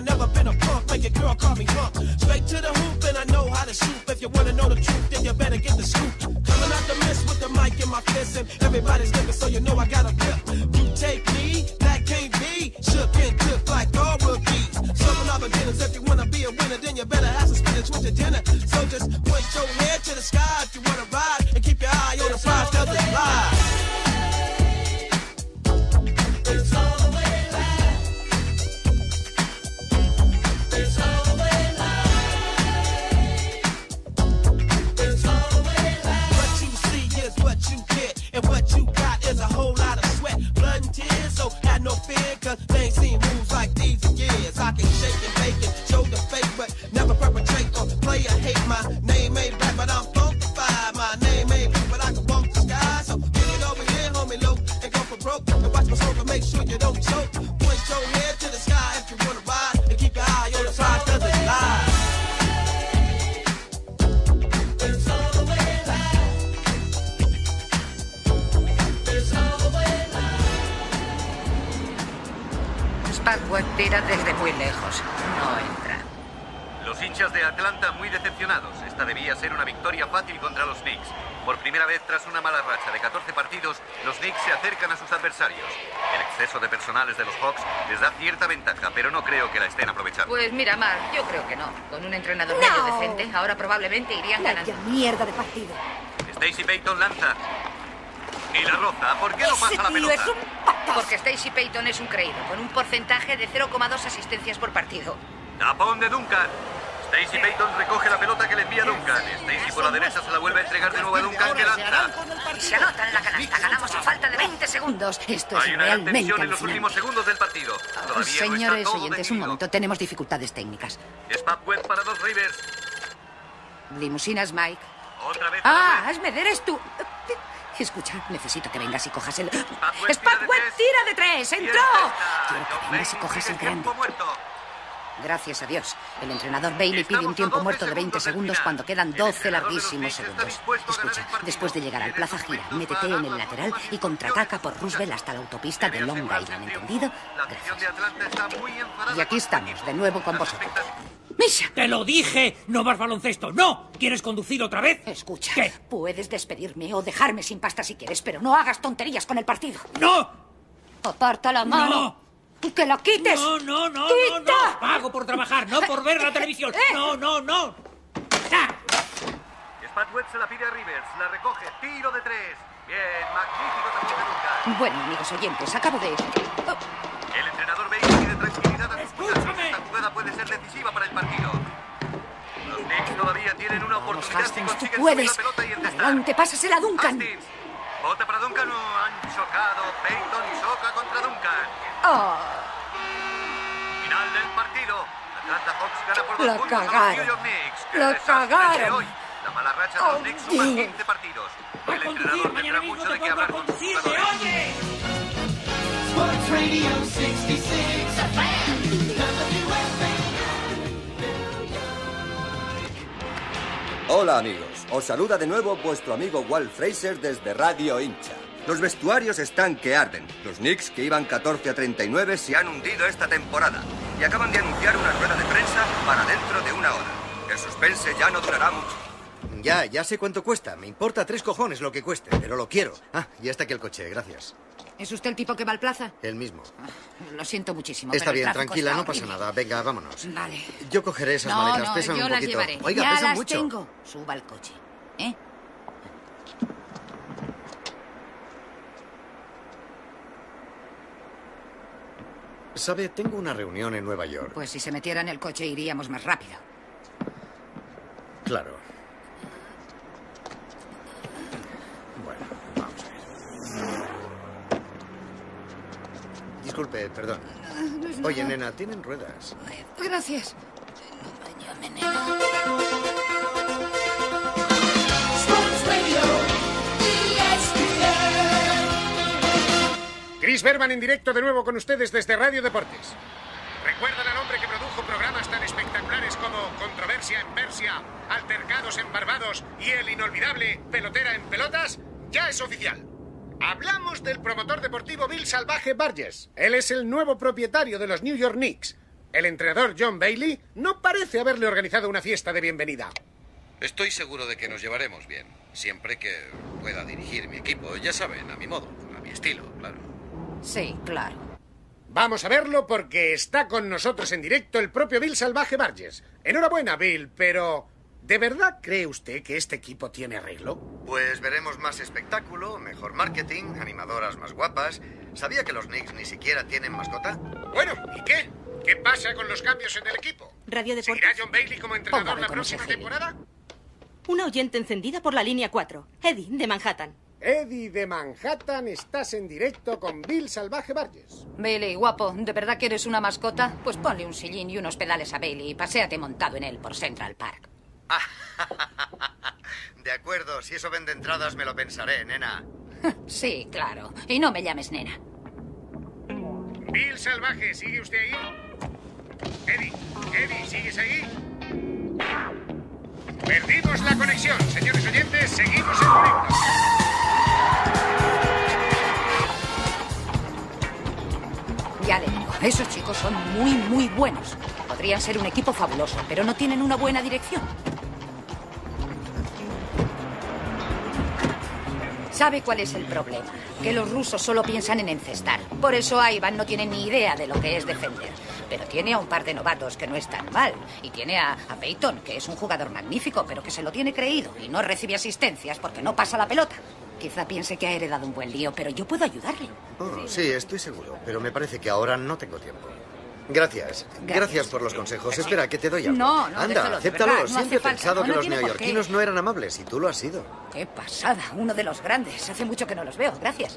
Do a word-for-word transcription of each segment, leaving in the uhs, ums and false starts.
I never been a punk, make your girl call me punk. Straight to the hoop and I know how to shoot. If you wanna know the truth, then you better get the scoop. Coming out the mist with the mic in my fist and everybody's looking, so you know I got a grip. You take me, that can't be. Shook and took like all rookies. Serving all beginners, if you wanna be a winner, then you better have some spinach with your dinner. So just point your head to the sky if you wanna ride and keep your eye on the prize, cause it's live. It's always live. It's always live. It's always live. What you see is what you get, and what you got is a whole lot of sweat, blood and tears. So have no fear, cause they ain't seen moves like these in years. I can shake and bake and show the fake, but never perpetrate or play or hate. My name ain't black, but I'm funkified. My name ain't blue, but I can bump the sky. So get it over here, homie, low, and go for broke. And watch my soul to make sure you don't choke. Point your head to the sky if you wanna ride, and keep your eye on the prize, cause it's live. It's always live. It's always live. Spudweb tira desde muy lejos. No entra. Los hinchas de Atlanta muy decepcionados. Esta debía ser una victoria fácil contra los Knicks. Por primera vez tras una mala racha de catorce partidos, los Knicks se acercan a sus adversarios. El exceso de personales de los Hawks les da cierta ventaja, pero no creo que la estén aprovechando. Pues mira, Mark, yo creo que no. Con un entrenador No. medio decente, ahora probablemente irían ganando. Vaya mierda de partido. Stacey Payton lanza. Ni la roza. ¿Por qué no Ese pasa la tío pelota? es un patas. Porque Stacey Payton es un creído, con un porcentaje de cero coma dos asistencias por partido. Tapón de Duncan. Stacey Payton recoge la pelota que le envía Duncan. Stacey por la derecha se la vuelve a entregar de nuevo a Duncan, que lanza. Y se anota en la canasta. Ganamos a falta de veinte segundos. Esto es Hay una gran realmente tensión en los alucinante. últimos segundos del partido. Todavía no está Señores todo oyentes, un definido. momento. Tenemos dificultades técnicas. Spudweb para dos Rivers. Limusinas, Mike. Otra vez. Ah, Asmed, eres tú. Escucha, necesito que vengas y cojas el... Spudweb ¡Spudweb, tira de tres! ¡Entró! Quiero que John vengas y Bailey cojas pide el grande. tiempo muerto. Gracias a Dios. El entrenador Bailey pide un tiempo muerto de veinte segundos cuando quedan doce larguísimos segundos. Escucha, después de llegar al Plaza Gira, métete en el lateral y contraataca por Roosevelt hasta la autopista de Long Island, ¿entendido? La afición de Gracias. Atlanta está muy enfadada. Y aquí estamos, de nuevo con vosotros. ¡Misha! ¡Te lo dije! ¡No más baloncesto! ¡No! ¿Quieres conducir otra vez? Escucha, ¿Qué? puedes despedirme o dejarme sin pasta si quieres, pero no hagas tonterías con el partido. ¡No! Aparta la mano. ¡No! ¡Que la quites! No, no, no, no, ¡Quita! no. Pago por trabajar, no por ver la televisión. Eh. No, no, no. Ah. Spudweb se la pide a Rivers, la recoge, tiro de tres. Bien, magnífico también de Duncan. Bueno, amigos oyentes, acabo de... Oh, El entrenador Bailey pide tranquilidad a sus Escúchame. muchachos. Esta jugada puede ser decisiva para el partido. Los Knicks todavía tienen una vamos, oportunidad si Hastings, tú consiguen subir puedes. la pelota y encestar. Adelante, pásasela a Duncan. Hastings. Bota para Duncan, no, han chocado. Payton choca contra Duncan. Oh, Final del partido. Atlanta Hawks gana por dos La puntos a los cagaron. New York Knicks. ¡Qué La desastre cagaron. de hoy! La mala racha de los Oh, Knicks suma Dios. quince partidos. A El conducir, entrenador mañana tendrá mismo mucho te de qué pongo a hablar con sus conducir, ¿me jugadores. oye? Sports Radio sesenta y seis. Hola amigos, os saluda de nuevo vuestro amigo Walt Fraser desde Radio Hincha. Los vestuarios están que arden. Los Knicks, que iban catorce a treinta y nueve, se han hundido esta temporada y acaban de anunciar una rueda de prensa para dentro de una hora. El suspense ya no durará mucho. Ya, ya sé cuánto cuesta. Me importa tres cojones lo que cueste, pero lo quiero. Ah, ya está aquí el coche, gracias. ¿es usted el tipo que va al plaza? El mismo. Lo siento muchísimo. Está pero el bien, tráfico tranquila, está no pasa horrible. nada. Venga, vámonos. Vale. Yo cogeré esas No, maletas, no, pesan yo un las poquito. llevaré. Oiga, ya pesan las mucho. tengo. Suba al coche. ¿Eh? Sabe, tengo una reunión en Nueva York. Pues si se metiera en el coche iríamos más rápido. Claro. Bueno, vamos a ver. Disculpe, perdón. No es Oye, nada. nena, tienen ruedas. Gracias. Sports Radio E S P N. Chris Berman en directo de nuevo con ustedes desde Radio Deportes. ¿Recuerdan al hombre que produjo programas tan espectaculares como Controversia en Persia, Altercados en Barbados y el inolvidable Pelotera en Pelotas? Ya es oficial. Hablamos del promotor deportivo Bill Salvaje Burgess. Él es el nuevo propietario de los New York Knicks. El entrenador John Bailey no parece haberle organizado una fiesta de bienvenida. Estoy seguro de que nos llevaremos bien, siempre que pueda dirigir mi equipo. Ya saben, a mi modo, a mi estilo, claro. Sí, claro. Vamos a verlo porque está con nosotros en directo el propio Bill Salvaje Barges. Enhorabuena, Bill, pero... ¿de verdad cree usted que este equipo tiene arreglo? Pues veremos más espectáculo, mejor marketing, animadoras más guapas. ¿Sabía que los Knicks ni siquiera tienen mascota? Bueno, ¿y qué? ¿Qué pasa con los cambios en el equipo? Radio Deportes. ¿Seguirá John Bailey como entrenador Póngame la con próxima ese gil. temporada? Una oyente encendida por la línea cuatro. Eddie, de Manhattan. Eddie de Manhattan, estás en directo con Bill Salvaje Barges. Bailey, guapo, ¿de verdad que eres una mascota? Pues ponle un sillín y unos pedales a Bailey y paséate montado en él por Central Park. De acuerdo, si eso vende entradas me lo pensaré, nena. Sí, claro. Y no me llames nena. Bill Salvaje, ¿sigue usted ahí? Eddie, Eddie, ¿sigues ahí? Perdimos la conexión, señores oyentes, seguimos en directo. Ya le digo, esos chicos son muy, muy buenos. Podrían ser un equipo fabuloso, pero no tienen una buena dirección. ¿Sabe cuál es el problema? Que los rusos solo piensan en encestar. Por eso Ivan no tiene ni idea de lo que es defender. Pero tiene a un par de novatos que no están mal. Y tiene a, a Peyton, que es un jugador magnífico, pero que se lo tiene creído y no recibe asistencias porque no pasa la pelota. Quizá piense que ha heredado un buen lío, pero yo puedo ayudarle. Oh, sí, estoy seguro, pero me parece que ahora no tengo tiempo. Gracias. Gracias, Gracias por los consejos. Espera, que te doy algo. No, no, Anda, déjalo, de acéptalo. verdad, no Siempre he hace falta. pensado No, que no los tiene por neoyorquinos qué. no eran amables y tú lo has sido. ¡Qué pasada! Uno de los grandes. Hace mucho que no los veo. Gracias.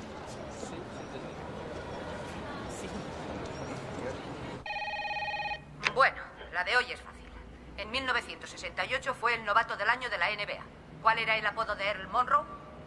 Bueno, la de hoy es fácil. En mil novecientos sesenta y ocho fue el novato del año de la N B A. ¿Cuál era el apodo de Earl Monroe?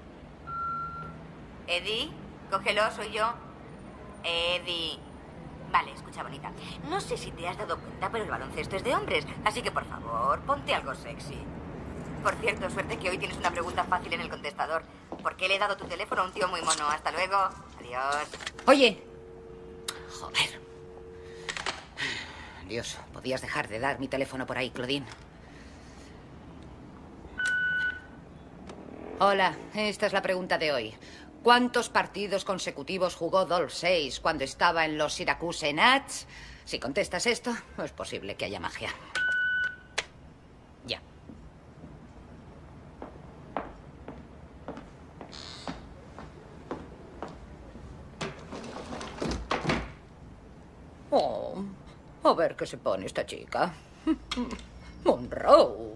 Eddie, cógelo, soy yo. Eddie. Vale, escucha, bonita. No sé si te has dado cuenta, pero el baloncesto es de hombres. Así que, por favor, ponte algo sexy. Por cierto, suerte que hoy tienes una pregunta fácil en el contestador. ¿Por qué le he dado tu teléfono a un tío muy mono? Hasta luego. Adiós. Oye. Joder. Dios, podías dejar de dar mi teléfono por ahí, Claudine. Hola, esta es la pregunta de hoy. ¿Cuántos partidos consecutivos jugó Dolph seis cuando estaba en los Syracuse Nats? Si contestas esto, es posible que haya magia. Ya. Oh, a ver qué se pone esta chica. Monroe.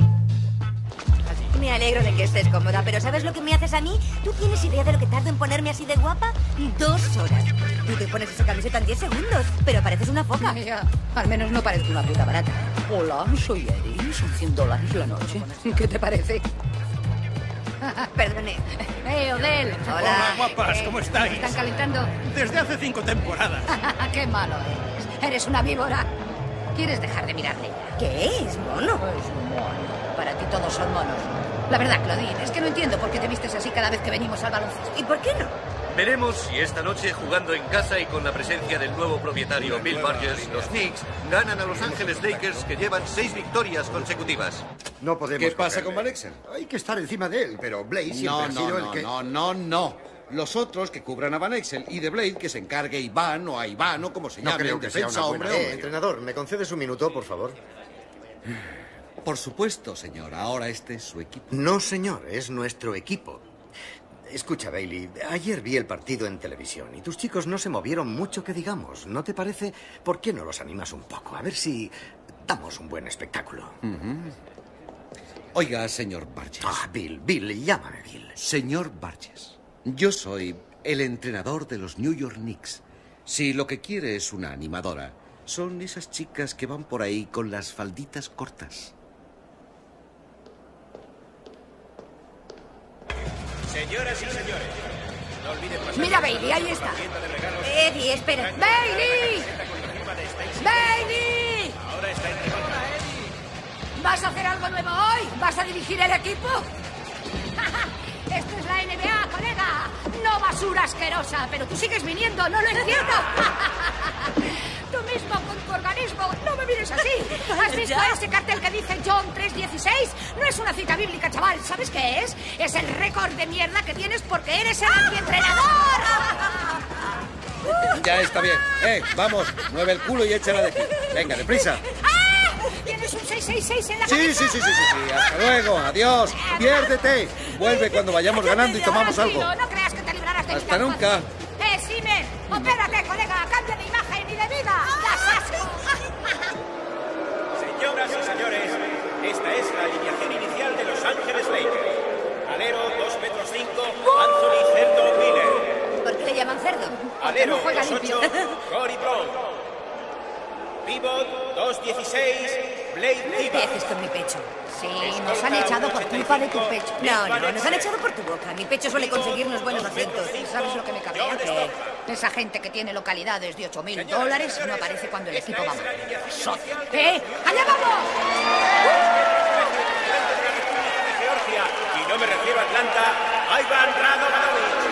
Me alegro de que estés cómoda, pero ¿sabes lo que me haces a mí? ¿Tú tienes idea de lo que tardo en ponerme así de guapa? Dos horas. Tú te pones esa camiseta en diez segundos, pero pareces una foca. Ya, al menos no parezco una puta barata. Hola, soy Eddie. Son cien dólares la noche. ¿Qué te parece? Perdone. ¡Eh, Odell! Hola. Hola, guapas, Eh, ¿cómo estáis? ¿Están calentando? Desde hace cinco temporadas. ¡Qué malo eres! ¡Eres una víbora! ¿Quieres dejar de mirarle? ¿Qué es, mono? Es un mono. Para ti todos son monos. La verdad, Claudine, es que no entiendo por qué te vistes así cada vez que venimos al baloncesto. ¿Y por qué no? Veremos si esta noche, jugando en casa y con la presencia del nuevo propietario Bill Barges, los Knicks ganan a Los Ángeles Lakers, que llevan seis victorias consecutivas. No podemos. ¿Qué pasa cogerle. con Van Exel? Hay que estar encima de él, pero Blaze siempre No, ha no, sido no, el que. no, no, no. Los otros que cubran a Van Exel y de Blade que se encargue Iván o a Iván o como se No llame. creo en que sea defensa, una buena hombre, Eh, hombre. entrenador, ¿me concedes un minuto, por favor? Por supuesto, señor. Ahora este es su equipo. No, señor, es nuestro equipo. Escucha, Bailey, ayer vi el partido en televisión y tus chicos no se movieron mucho que digamos. ¿No te parece? ¿Por qué no los animas un poco? A ver si damos un buen espectáculo. Oiga, señor Barges. Ah, Bill, Bill, llámame Bill. Señor Barges, yo soy el entrenador de los New York Knicks. Si lo que quiere es una animadora, son esas chicas que van por ahí con las falditas cortas. Señoras y señores, no olviden pasar. Mira, Bailey, ahí está. Eddie, espera. ¡Bailey! ¡Bailey! Ahora está en ¿Vas a hacer algo nuevo hoy? ¿Vas a dirigir el equipo? Esto es la N B A, colega. No basura asquerosa, pero tú sigues viniendo, no lo entiendo. Tú organismo con tu organismo. No me mires así. ¿Has visto ese cartel que dice John tres dieciséis? No es una cita bíblica, chaval. ¿Sabes qué es? Es el récord de mierda que tienes porque eres el antientrenador. Ya está bien. Eh, vamos, mueve el culo y échala de aquí. Venga, deprisa. ¿Tienes un seis seis seis en la Sí, cabeza? sí, sí, sí, sí, sí. Hasta luego. Adiós. Piérdete. Vuelve cuando vayamos ganando y tomamos algo. No creas que te librarás de mi Hasta tan nunca. fácil. ¡Eh, Simen! ¡Opérate, colega! ¡Cambia de imagen y de vida! ¡Das asco! Señoras y señores, esta es la alineación inicial de Los Ángeles Lakers. Alero, dos metros cinco, Anthony Cerdo Miller. ¿Por qué le llaman cerdo? Alero, no juega dos limpio. ocho, Cory Brown. Pivot, dos dieciséis, Blake ¿Qué Diva. haces con mi pecho? Sí, nos han echado por culpa de tu pecho. No, no, nos han echado por tu boca. Mi pecho suele conseguirnos buenos asientos. ¿Sabes lo que me cabrea? Que esa gente que tiene localidades de ocho mil dólares no aparece cuando el equipo va mal. Socio. ¡Eh! ¡Allá vamos! Georgia, y no me refiero a Atlanta, Ivan Radovanovic.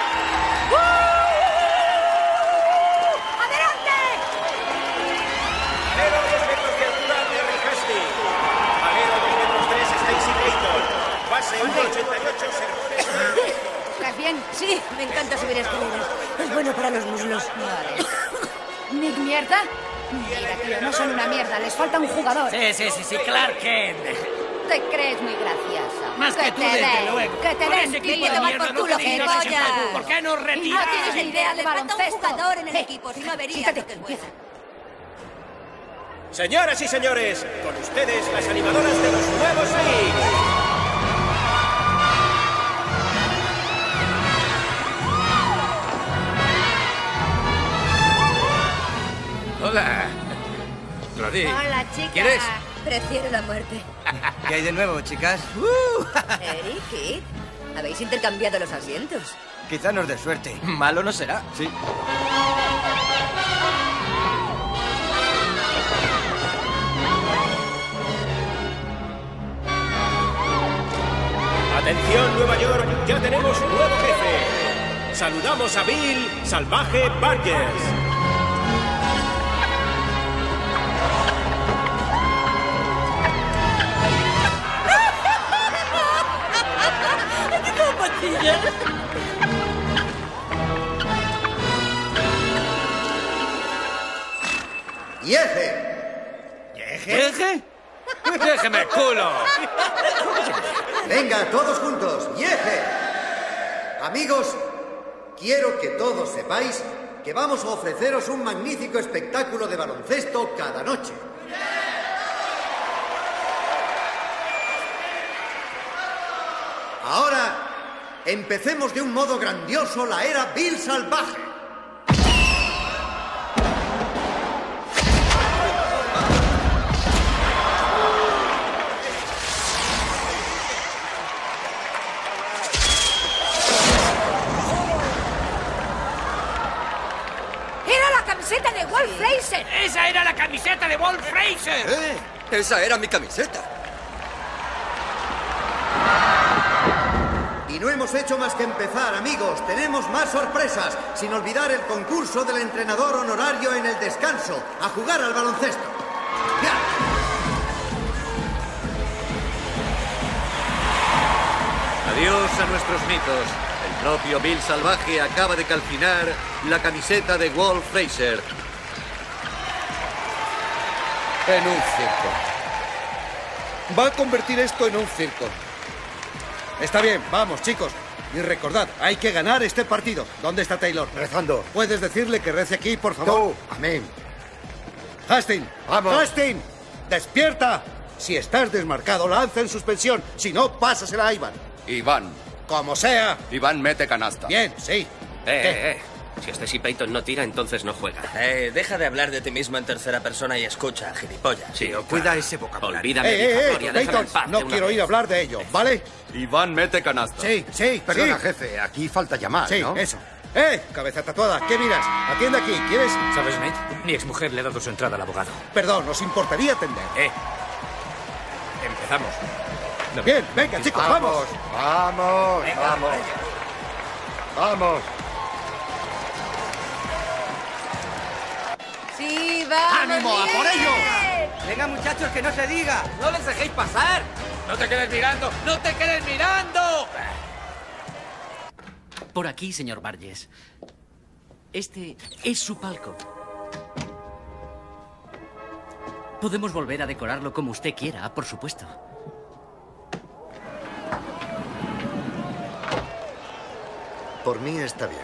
¡Adelante! Alero, dos metros de altura, Terry Hasty. Alero, dos metros tres, Stacey Clayton. Base, uno ochenta y ocho, Sergio. ¿Estás bien? Sí, me encanta subir escaleras. Es bueno para los muslos. ¿Nick mierda? Mira, tío, no son una mierda. Les falta un jugador. Sí, sí, sí, sí, Clark Kent. Te crees muy graciosa. Más que tú, te desde den, luego. Que te Con den, ese equipo tío, de tomar mierda por no culo, tenéis que nada que polla. hacer. ¿Por qué no Y no retiráis? tienes ni idea de Le falta un baloncesto. jugador en el Eh, equipo, si no verías siéntate, lo que es empieza. Señoras y señores, con ustedes las animadoras de los nuevos Knicks. Hola. Claudine. Hola, chica. ¿Quieres? Prefiero la muerte. ¿Qué hay de nuevo, chicas? Eric, Kit, habéis intercambiado los asientos. Quizá nos dé suerte. Malo no será. Sí. Atención, Nueva York, ya tenemos nuevo jefe. Saludamos a Bill Salvaje Burgess. ¡Qué zapatillas! ¡Yeje! ¿Yeje? ¡Déjeme culo! Venga, todos juntos. ¡Yeje! Amigos, quiero que todos sepáis que vamos a ofreceros un magnífico espectáculo de baloncesto cada noche. Ahora, empecemos de un modo grandioso la era Bill Salvaje. ¡Era la camiseta de Walt Fraser! ¡Esa era la camiseta de Walt Fraser! ¡Eh! Esa era mi camiseta. Y no hemos hecho más que empezar, amigos. Tenemos más sorpresas, sin olvidar el concurso del entrenador honorario en el descanso, a jugar al baloncesto. ¡Ya! Adiós a nuestros mitos. El propio Bill Salvaje acaba de calcinar la camiseta de Walt Fraser. En un circo. Va a convertir esto en un circo. Está bien, vamos, chicos. Y recordad, hay que ganar este partido. ¿Dónde está Taylor? Rezando. ¿Puedes decirle que rece aquí, por favor? Tú, amén. Hastings. Vamos. Hastings, despierta. Si estás desmarcado, lanza en suspensión. Si no, pásasela a Iván. Iván. Como sea. Iván mete canasta. Bien, sí. Eh, eh, eh. Si Stacey Payton no tira, entonces no juega. Eh, deja de hablar de ti mismo en tercera persona y escucha, gilipollas. Sí, Tío, claro. cuida ese vocabulario. Olvídame Eh, de eh, mi eh, gloria, déjame en Peyton, paz no de una quiero vez. ir a hablar de ello, ¿vale? Iván mete canasta. Sí, sí, Perdona, sí. jefe, aquí falta llamar, Sí, ¿no? eso. ¡Eh! Cabeza tatuada, ¿qué miras? Atiende aquí, ¿quieres? ¿Sabes, Nate? Mi exmujer le ha dado su entrada al abogado. Perdón, ¿os importaría atender? Eh. Empezamos. No. Bien, venga, chicos, vamos. Vamos, Venga, vamos. Vamos. Sí, ¡Ánimo, a por ello! Venga, muchachos, que no se diga. ¡No les dejéis pasar! ¡No te quedes mirando! ¡No te quedes mirando! Por aquí, señor Barges. Este es su palco. Podemos volver a decorarlo como usted quiera, por supuesto. Por mí está bien.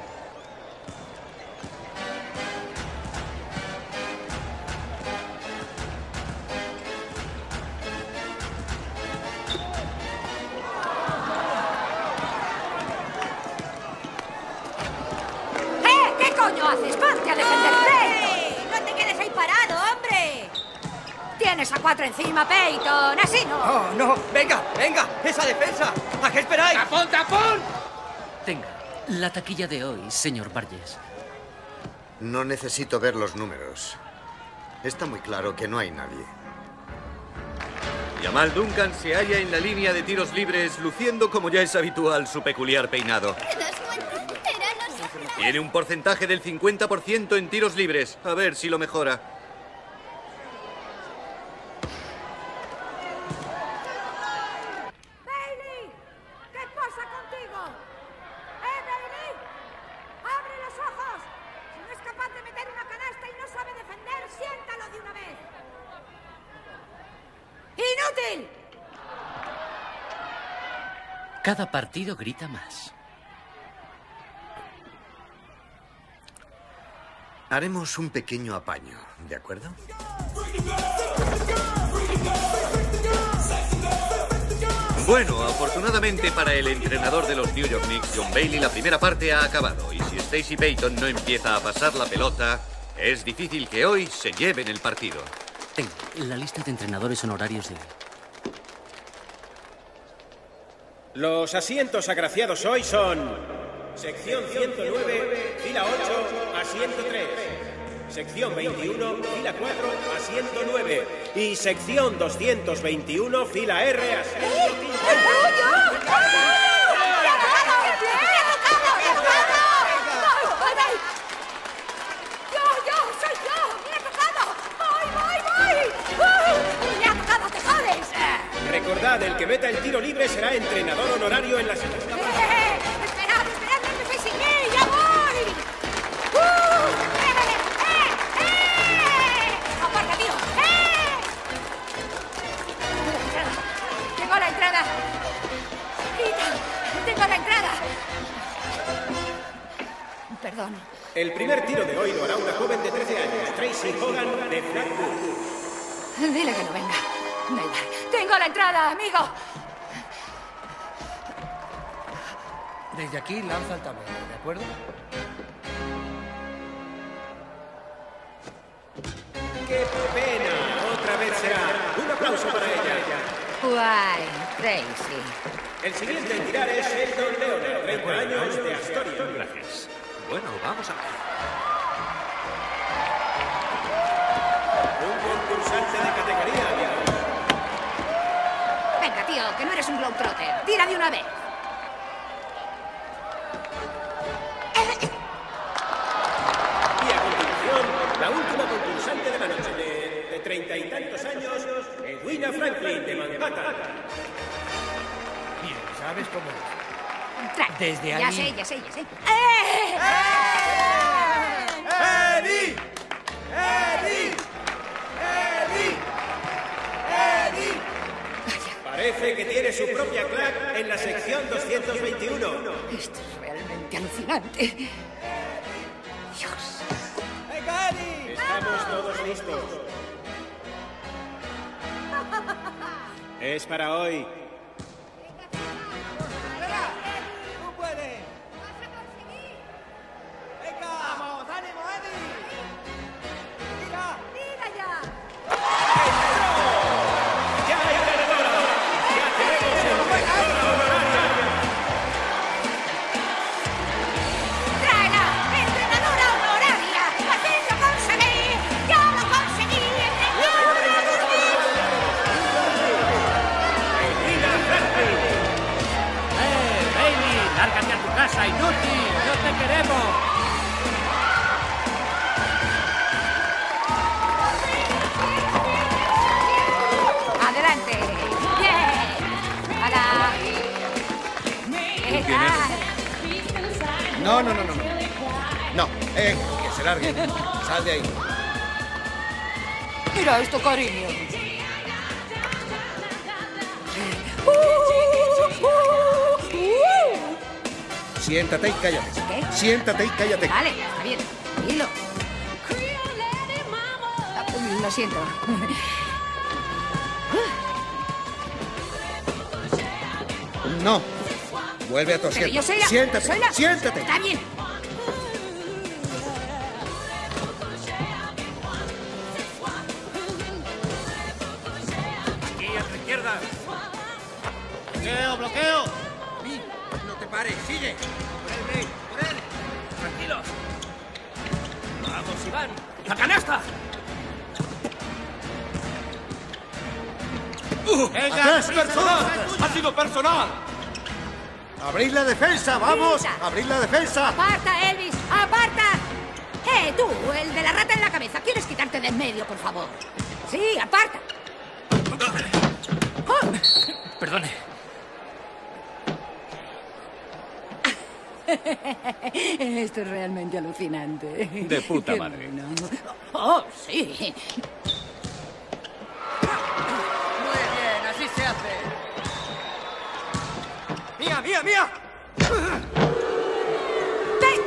¡Eh! ¿Qué coño haces? ¡Ponte a defender Peyton! ¡No te quedes ahí parado, hombre! Tienes a cuatro encima, Peyton. ¡Así no! ¡Oh, no! ¡Venga, venga! ¡Esa defensa! ¿A qué esperáis? ¡Tapón, tapón! Tenga, la taquilla de hoy, señor Barges. No necesito ver los números. Está muy claro que no hay nadie. Jamal Duncan se halla en la línea de tiros libres, luciendo como ya es habitual su peculiar peinado. Tiene un porcentaje del cincuenta por ciento en tiros libres. A ver si lo mejora. ¡Bailey! ¿Qué pasa contigo? ¡Eh, Bailey! ¡Abre los ojos! Si no es capaz de meter una canasta y no sabe defender, siéntalo de una vez. ¡Inútil! Cada partido grita más. Haremos un pequeño apaño, ¿de acuerdo? Bueno, afortunadamente para el entrenador de los New York Knicks, John Bailey, la primera parte ha acabado. Y si Stacey Payton no empieza a pasar la pelota, es difícil que hoy se lleven el partido. Tengo la lista de entrenadores honorarios de hoy. Los asientos agraciados hoy son... Sección ciento nueve, fila ocho, asiento tres. Sección veintiuno, fila cuatro, asiento nueve. Y sección doscientos veintiuno, fila R, asiento cinco. ¡Yo, yo! ¡Soy yo! ¡Me ha tocado! ¡Voy, voy, voy! ¡Me ha tocado, te jodes! Recordad, el que meta el tiro libre será entrenador honorario en la segunda parte. ¡Eh! ¡Esperad, esperad! ¡No empecéis sin mí! ¡Ya voy! ¡Uh! ¡Eh, eh, eh! ¡Aparta, tío! ¡Eh! ¡Tengo la entrada! ¡Quita! ¡Tengo la entrada! Perdón. El primer tiro de hoy lo hará una joven de trece años, Tracy Hogan, de Blackwood. Dile que no venga. Da igual. ¡Tengo la entrada, amigo! Desde aquí lanza el tablero, ¿de acuerdo? ¡Qué pena! Otra vez será. Un aplauso para ella. Guay, Tracy. El siguiente en tirar es Sheldon Leonard, treinta años, de Astoria. Gracias. Bueno, vamos a ver. Un concursante de categoría, amigo. Venga, tío, que no eres un globetrotter. Tira de una vez. Y a continuación, la última concursante de la noche, de, de treinta y tantos años, Edwina Franklin, de Manhattan. Bien, ¿sabes cómo es? Trae. Desde ya ahí. sé, ya sé, ya sé. ¡Eh! ¡Eddie! ¡Eddie! ¡Eddie! ¡Eddie! Parece que tiene su propia clac en la sección doscientos veintiuno. Esto es realmente alucinante. Dios. ¡Venga, Eddie! Estamos todos listos. Es para hoy. ¡Tú puedes! ¡Venga! ¡Vamos! ¡Ánimo, Eddie! ¡Tira! ¡Tira ya! ¡Ya hay ganadora! ¡Ya tenemos el entrenador honorario! ¡Tráela! ¡Entrenadora honoraria! ¡Así lo conseguí! ¡Yo lo conseguí! ¡Entrenadora honoraria! Edwina Franklin. ¡Eh, Bailey! ¡Lárgate a tu casa, inútil! ¡No te queremos! ¿Qué quién eres? tal? No, no, no, no, no. No, eh, que se largue. Sal de ahí. Mira esto, cariño. Siéntate y cállate. ¿Qué? Siéntate y cállate. Vale, está bien. Dilo. Lo siento. No. Vuelve a tu Pero asiento. yo soy la... Siéntate. soy la- Siéntate. Está bien. Aquí, a tu izquierda. ¡Bloqueo, bloqueo! No te pares, sigue. Por él, May, por él. Tranquilos. Vamos, Iván. ¡La canasta! ¡Venga, ¡Atrás, prisa, personal! ¡Ha sido personal! ¡Abrid la defensa! ¡Vamos! Prisa. ¡Abrid la defensa! ¡Aparta, Elvis! ¡Aparta! ¡Eh, tú, el de la rata en la cabeza! ¿Quieres quitarte de en medio, por favor? Sí, aparta. Oh. Perdone. Esto es realmente alucinante. De puta Qué madre. bueno. Oh, sí. Muy bien, así se hace. ¡Mía, mía, mía! ¡Ven!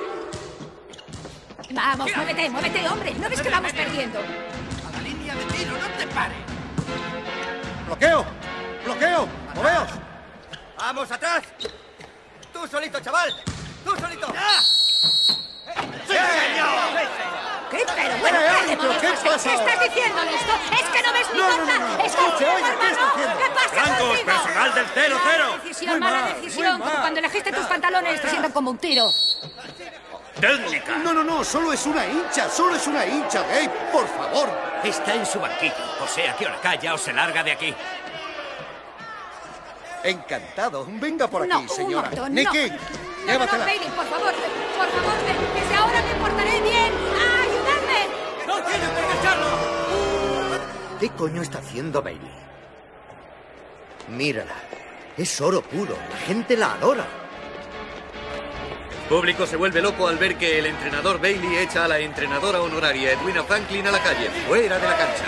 Vamos, muévete, muévete, hombre. ¿No ves que vamos perdiendo? A la línea de tiro, no te pares. ¡Bloqueo! ¡Bloqueo! ¡Moveos! ¡Vamos, atrás! ¡Tú solito, chaval! ¡Tú solito! ¡Sí, señor! ¿Qué? Pero bueno, Eh, ¿qué árbitro, demonios ¿qué pasa? pasa? ¿Qué estás diciendo, listo? ¿Es que no ves mi No, no, nota? no, no. ¿Estás Escuche, oye, ¿qué hermano? está haciendo? ¿Qué pasa Blancos, contigo? personal del cero, cero. Mala decisión, Muy mala mal, decisión. muy Como mal. cuando elegiste tus pantalones te sientan como un tiro. Técnica. No, no, no, solo es una hincha, solo es una hincha, Gabe, por favor. Está en su banquillo. O sea que ahora calla o se larga de aquí. Encantado. Venga por aquí, No, un señora. momento, no. Nicky, No, no, llévatela. Bailey, por favor, por favor, de- desde ahora me portaré bien. ¡Ayúdame! ¡No tiene por qué echarlo! ¿Qué coño está haciendo Bailey? Mírala. Es oro puro. La gente la adora. El público se vuelve loco al ver que el entrenador Bailey echa a la entrenadora honoraria Edwina Franklin a la calle, fuera de la cancha.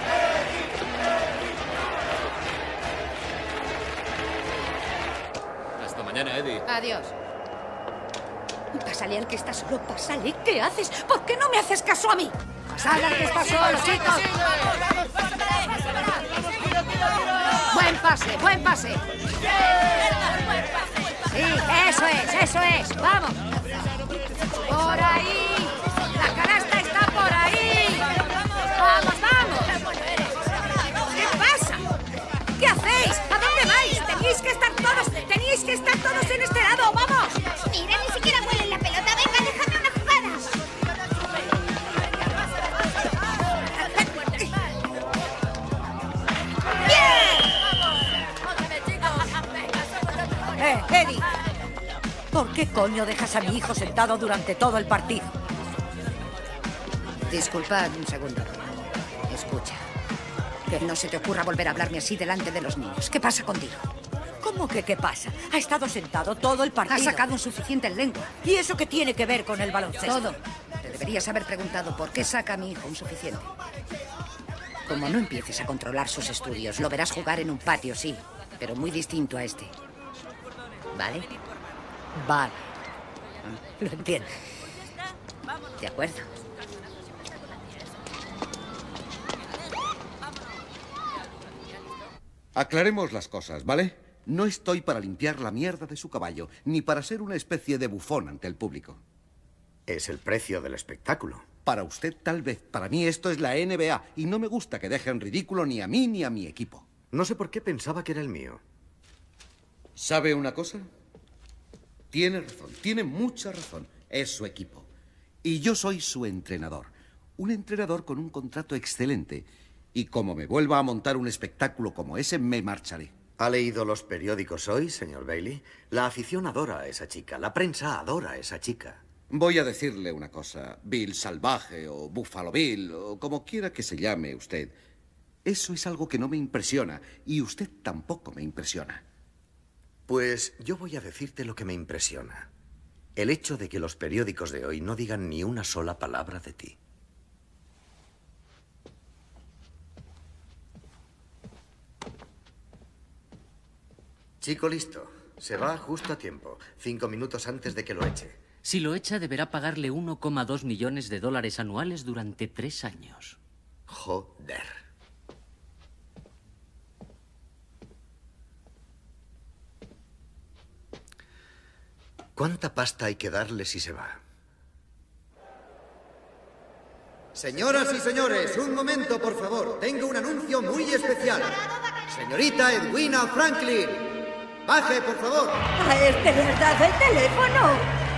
Hasta mañana, Eddie. Adiós. Pásale al que está solo, pásale. ¿Qué haces? ¿Por qué no me haces caso a mí? Pasad al que está solo, chicos. Buen pase, buen pase. Sí, eso es, eso es. Vamos. Por ahí. La canasta está por ahí. Vamos, vamos. ¿Qué pasa? ¿Qué hacéis? ¿A dónde vais? Tenéis que estar todos, tenéis que estar todos en este lado. ¡Vamos! Mira, ni siquiera mueven la pelota. Venga, déjame una jugada. ¡Eh, Eddie! ¿Por qué coño dejas a mi hijo sentado durante todo el partido? Disculpad un segundo. Escucha. Que no se te ocurra volver a hablarme así delante de los niños. ¿Qué pasa contigo? ¿Cómo que qué pasa? Ha estado sentado todo el partido. Ha sacado un suficiente en lengua. ¿Y eso qué tiene que ver con el baloncesto? Todo. Te deberías haber preguntado por qué saca a mi hijo un suficiente. Como no empieces a controlar sus estudios, lo verás jugar en un patio, sí, pero muy distinto a este. ¿Vale? Vale. Lo entiendo. De acuerdo. Aclaremos las cosas, ¿vale? No estoy para limpiar la mierda de su caballo, ni para ser una especie de bufón ante el público. Es el precio del espectáculo. Para usted tal vez, para mí esto es la N B A y no me gusta que dejen ridículo ni a mí ni a mi equipo. No sé por qué pensaba que era el mío. ¿Sabe una cosa? Tiene razón, tiene mucha razón. Es su equipo. Y yo soy su entrenador. Un entrenador con un contrato excelente. Y como me vuelva a montar un espectáculo como ese, me marcharé. ¿Ha leído los periódicos hoy, señor Bailey? La afición adora a esa chica. La prensa adora a esa chica. Voy a decirle una cosa. Bill Salvaje o Buffalo Bill o como quiera que se llame usted. Eso es algo que no me impresiona y usted tampoco me impresiona. Pues yo voy a decirte lo que me impresiona. El hecho de que los periódicos de hoy no digan ni una sola palabra de ti. Chico listo. Se va justo a tiempo. Cinco minutos antes de que lo eche. Si lo echa, deberá pagarle uno coma dos millones de dólares anuales durante tres años. Joder. ¿Cuánta pasta hay que darle si se va? Señoras y señores, un momento, por favor. Tengo un anuncio muy especial. Señorita Edwina Franklin. Baje, por favor. ¿A este le has dado el teléfono?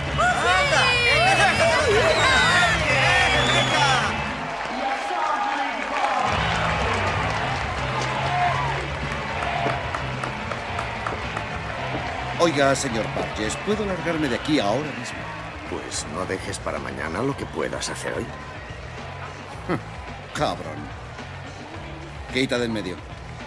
Oiga, señor Burgess, ¿puedo largarme de aquí ahora mismo? Pues no dejes para mañana lo que puedas hacer hoy. Cabrón. Quita de en medio.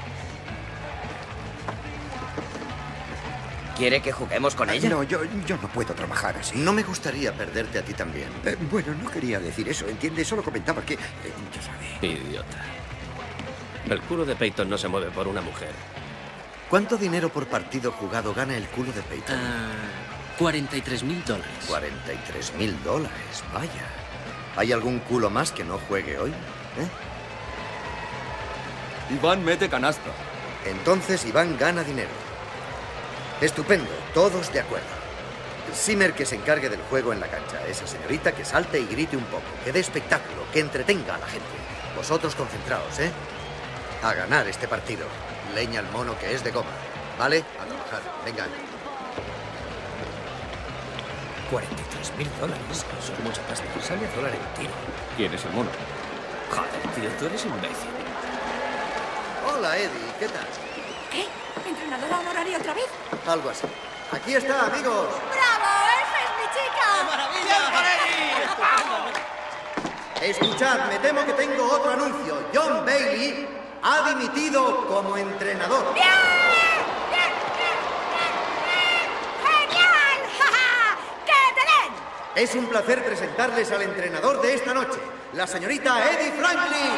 ¿Quiere que juguemos con ella? No, yo, yo no puedo trabajar así. No me gustaría perderte a ti también. Eh, bueno, no quería decir eso, ¿entiendes? Solo comentaba que... Eh, ya sabe. Idiota. El culo de Peyton no se mueve por una mujer. ¿Cuánto dinero por partido jugado gana el culo de Peyton? Uh, cuarenta y tres mil dólares. cuarenta y tres mil dólares, vaya. ¿Hay algún culo más que no juegue hoy? ¿Eh? Iván mete canasta. Entonces Iván gana dinero. Estupendo, todos de acuerdo. Zimmer que se encargue del juego en la cancha. Esa señorita que salte y grite un poco. Que dé espectáculo, que entretenga a la gente. Vosotros concentraos, ¿eh? A ganar este partido. Leña al mono que es de goma. ¿Vale? A trabajar. Venga. cuarenta y tres mil dólares. Eso es mucha pasta. Sale a dólar el tiro. ¿Quién es el mono? Joder, tío, tú eres imbécil. Hola, Eddie. ¿Qué tal? ¿Qué? ¿Entrenadora honoraria otra vez? Algo así. Aquí está, amigos. ¡Bravo! ¡Esa es mi chica! ¡Maravilla! Escuchad, me temo que tengo otro anuncio. John Bailey ha dimitido como entrenador. ¡Bien! ¡Bien, bien, bien, bien! ¡Genial! ¡Ja, ja! ¡Que te den! Es un placer presentarles al entrenador de esta noche, la señorita Eddie Franklin.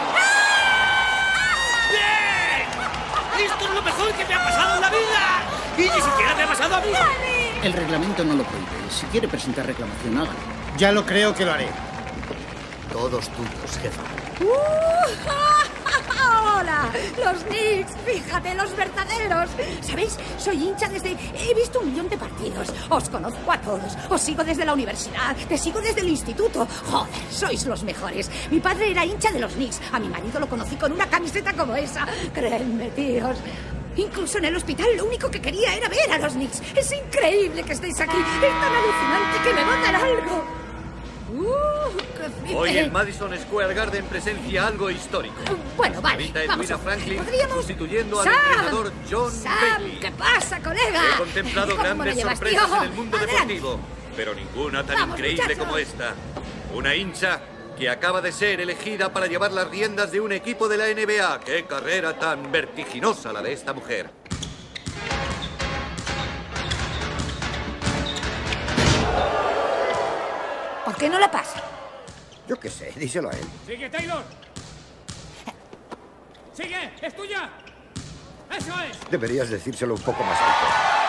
¡Bien! ¡Esto es lo mejor que me ha pasado en la vida! ¡Y ni siquiera me ha pasado a mí! El reglamento no lo prohíbe. Si quiere presentar reclamación, hágalo. Ya lo creo que lo haré. Todos tuyos, jefa. ¡Uh! ¡Hola! Los Knicks, fíjate, los verdaderos. ¿Sabéis? Soy hincha desde... He visto un millón de partidos. Os conozco a todos. Os sigo desde la universidad. Te sigo desde el instituto. Joder, sois los mejores. Mi padre era hincha de los Knicks. A mi marido lo conocí con una camiseta como esa. Créanme, tíos. Incluso en el hospital lo único que quería era ver a los Knicks. Es increíble que estéis aquí. Es tan alucinante que me va a dar algo. Uh, qué Hoy en Madison Square Garden presencia algo histórico. Bueno, vale, Señorita vamos Edwina a ver. Franklin ¿Podríamos? sustituyendo al Sam, entrenador John Sam, Bailey. ¿qué pasa, colega? He contemplado ¿Cómo lo grandes llevas, sorpresas tío? en el mundo Adelante. deportivo, pero ninguna tan Vamos, increíble muchachos. como esta. Una hincha que acaba de ser elegida para llevar las riendas de un equipo de la N B A. ¡Qué carrera tan vertiginosa la de esta mujer! ¿Por qué no la pasa? Yo qué sé, díselo a él. ¡Sigue, Taylor! ¡Sigue! ¡Es tuya! ¡Eso es! Deberías decírselo un poco más alto.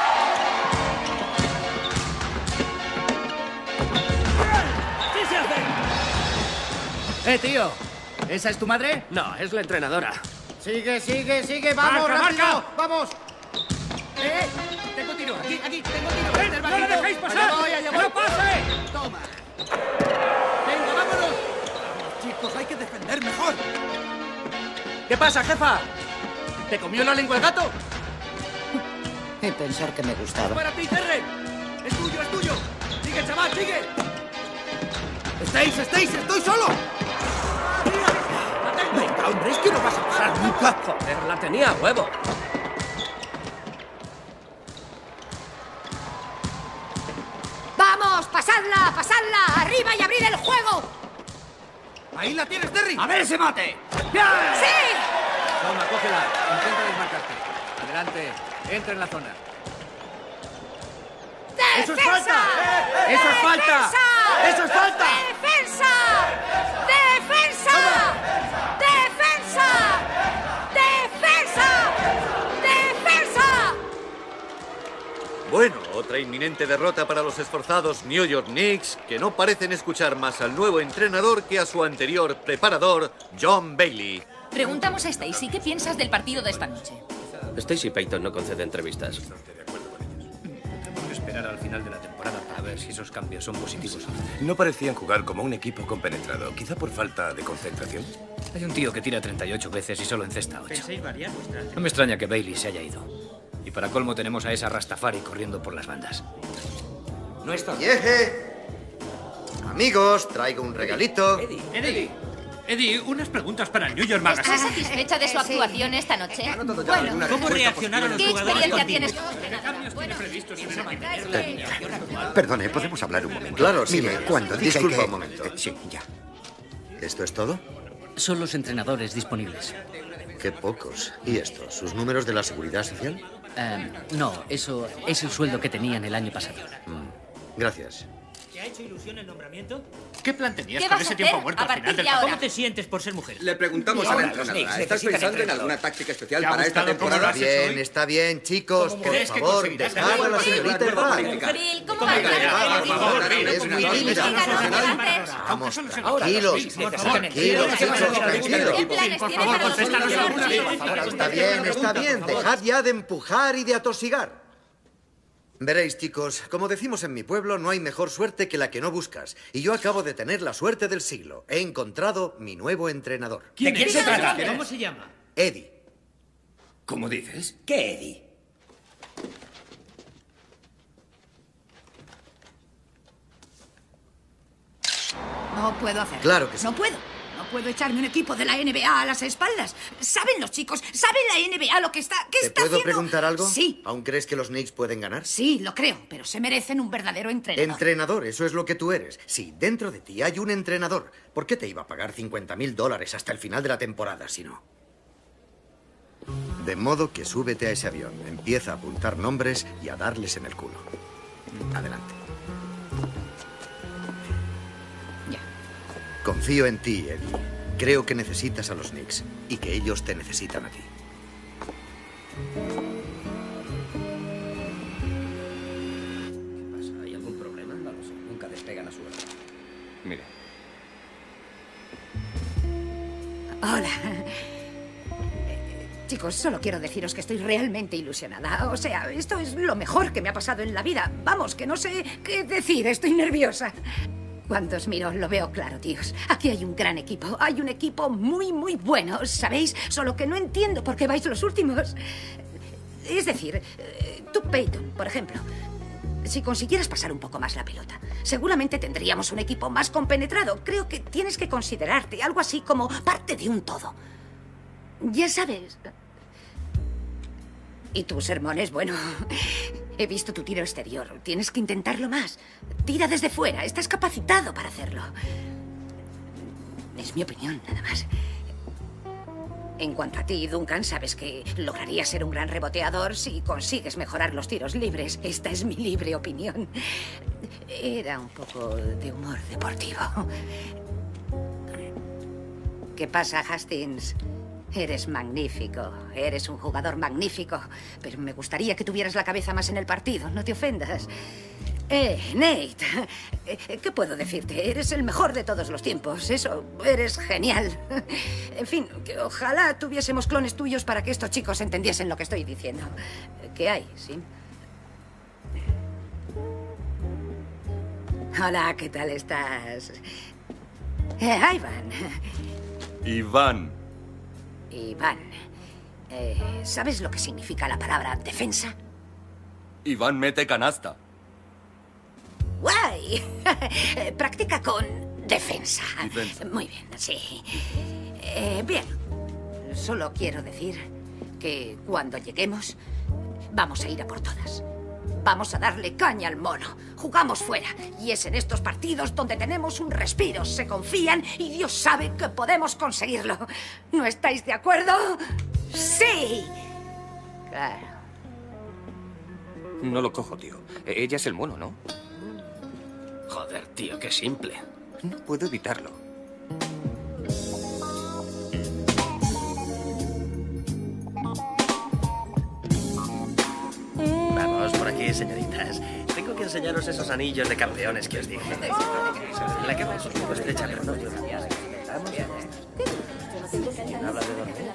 ¡Sí se hace! ¡Eh, tío! ¿Esa es tu madre? No, es la entrenadora. Sigue, sigue, sigue. ¡Vamos, Marca, rápido! marca. ¡Vamos! ¡Eh! Tengo tiro. Aquí, aquí, tengo tiro. ¡Ven, Del no le banquillo. dejéis pasar! Allá voy, allá ¡Que voy. no pase! Toma. Venga, vámonos. Chicos, hay que defender mejor. ¿Qué pasa, jefa? ¿Te comió la lengua el gato? Y pensar que me gustaba. ¡Para ti, Terren! ¡Es tuyo, es tuyo! ¡Sigue, chaval, sigue! ¡Estáis, estáis! ¡Estoy solo! Venga, hombre, es que no vas a pasar nunca. Joder, la tenía a huevo. ¡Vamos! ¡Pasadla! ¡Pasadla! ¡Arriba y abrir el juego! ¡Ahí la tienes, Terry! ¡A ver ese mate! ¡Sí! Toma, cógela. Intenta desmarcarte. Adelante. Entra en la zona. ¡Eso es falta! ¡Eso es falta! ¡Eso es falta! ¡Defensa! ¡Defensa! ¡Defensa! ¡Defensa! ¡Defensa! Bueno, otra inminente derrota para los esforzados New York Knicks, que no parecen escuchar más al nuevo entrenador que a su anterior preparador, John Bailey. Preguntamos a Stacy, ¿qué piensas del partido de esta noche? Stacy Payton no concede entrevistas. Tenemos que esperar al final de la temporada para ver si esos cambios son positivos. No parecían jugar como un equipo compenetrado, quizá por falta de concentración. Hay un tío que tira treinta y ocho veces y solo encesta ocho. ¿Pensáis variar vuestra? No me extraña que Bailey se haya ido. Y para colmo tenemos a esa Rastafari corriendo por las bandas. No está. ¡Yeje! Amigos, traigo un regalito. Eddie, Eddie. Eddie, unas preguntas para el New York Magazine. ¿Estás satisfecha de su actuación esta noche? Bueno, ¿cómo reaccionaron los ¿Qué jugadores? experiencia tienes? Eh, perdone, ¿podemos hablar un momento? Claro, sí. Mire, cuando diga Disculpa que... un momento. Eh, Sí, ya. ¿Esto es todo? Son los entrenadores disponibles. Qué pocos. ¿Y esto? ¿Sus números de la seguridad social? Eh, no, eso es el sueldo que tenían el año pasado. Mm. Gracias. ¿Te ha hecho ilusión el nombramiento? ¿Qué plan tenías ¿Qué con vas ese a tiempo hacer muerto a al final partir del de partido? ahora? ¿Cómo te sientes por ser mujer? Le preguntamos a la entrenadora. ¿Estás pensando en alguna táctica especial ¿Te ha para esta gustado cómo lo temporada? has hecho Bien, hoy? está bien, chicos. ¿Cómo Por crees que favor, conseguirás dejad a ganar? la señorita en paz. Fril, ¿cómo Venga, va? ya, por favor, Es muy tímida. Vamos, tranquilos. Tranquilos, chicos, tranquilos. ¿Qué planes tiene para los próximos? Está bien, está bien. Dejad ya de empujar y de atosigar. Veréis, chicos, como decimos en mi pueblo, no hay mejor suerte que la que no buscas. Y yo acabo de tener la suerte del siglo. He encontrado mi nuevo entrenador. ¿Quién quién es? se trata? ¿Cómo se llama? Eddie. ¿Cómo dices? ¿Qué, Eddie? No puedo hacerlo. Claro que sí. No puedo. No puedo echarme un equipo de la N B A a las espaldas. ¿Saben los chicos? ¿Saben la N B A lo que está... ¿Qué ¿Te está puedo haciendo? preguntar algo? Sí. ¿Aún crees que los Knicks pueden ganar? Sí, lo creo, pero se merecen un verdadero entrenador. Entrenador, eso es lo que tú eres. Sí, dentro de ti hay un entrenador. ¿Por qué te iba a pagar cincuenta mil dólares hasta el final de la temporada si no? De modo que súbete a ese avión, empieza a apuntar nombres y a darles en el culo. Adelante. Ya. Confío en ti, Eddie. Creo que necesitas a los Knicks y que ellos te necesitan a ti. ¿Qué pasa? ¿Hay algún problema? No lo sé. Nunca despegan a su hora. Mire. Hola. Chicos, solo quiero deciros que estoy realmente ilusionada. O sea, esto es lo mejor que me ha pasado en la vida. Vamos, que no sé qué decir, estoy nerviosa. Cuando os miro, lo veo claro, tíos. Aquí hay un gran equipo. Hay un equipo muy, muy bueno, ¿sabéis? Solo que no entiendo por qué vais los últimos. Es decir, tú, Peyton, por ejemplo. Si consiguieras pasar un poco más la pelota, seguramente tendríamos un equipo más compenetrado. Creo que tienes que considerarte algo así como parte de un todo. Ya sabes. Y tus sermones, bueno, he visto tu tiro exterior. Tienes que intentarlo más. Tira desde fuera. Estás capacitado para hacerlo. Es mi opinión, nada más. En cuanto a ti, Duncan, sabes que lograrías ser un gran reboteador si consigues mejorar los tiros libres. Esta es mi libre opinión. Era un poco de humor deportivo. ¿Qué pasa, Hastings? Eres magnífico. Eres un jugador magnífico. Pero me gustaría que tuvieras la cabeza más en el partido. No te ofendas. Eh, Nate. Eh, ¿Qué puedo decirte? Eres el mejor de todos los tiempos. Eso, eres genial. En fin, que ojalá tuviésemos clones tuyos para que estos chicos entendiesen lo que estoy diciendo. ¿Qué hay, sí? Hola, ¿qué tal estás? Eh, Ivan. Iván. Iván. Eh, ¿Sabes lo que significa la palabra defensa? Iván mete canasta. ¡Guay! Practica con defensa. Defensa. Muy bien, sí. Eh, bien. Solo quiero decir que cuando lleguemos, vamos a ir a por todas. Vamos a darle caña al mono. Jugamos fuera. Y es en estos partidos donde tenemos un respiro. Se confían y Dios sabe que podemos conseguirlo. ¿No estáis de acuerdo? ¡Sí! Claro. No lo cojo, tío. Ella es el mono, ¿no? Joder, tío, qué simple. No puedo evitarlo. Vamos, por aquí, señoritas. Tengo que enseñaros esos anillos de campeones que os dije. La cama es un poco estrecha, pero no. ¿Habla de dormir?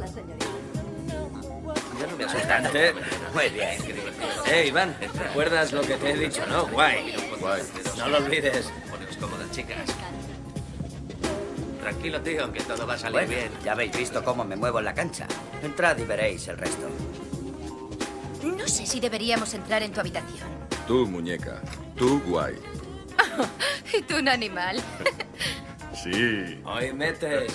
Ya no me asustante. Muy bien. Eh, Iván, ¿recuerdas lo que te he dicho, no? Guay. Guay. No lo olvides. Poneos cómodas, chicas. Tranquilo, tío, que todo va a salir Bueno, bien. ya habéis visto cómo me muevo en la cancha. Entrad y veréis el resto. No sé si deberíamos entrar en tu habitación. Tú, muñeca. Tú, guay. Y tú un animal. Sí. Hoy metes.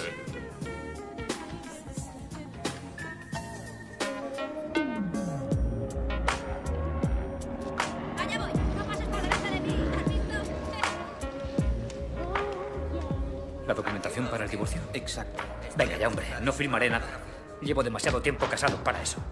¿La documentación para el divorcio? Exacto. Venga ya, hombre. No firmaré nada. Llevo demasiado tiempo casado para eso.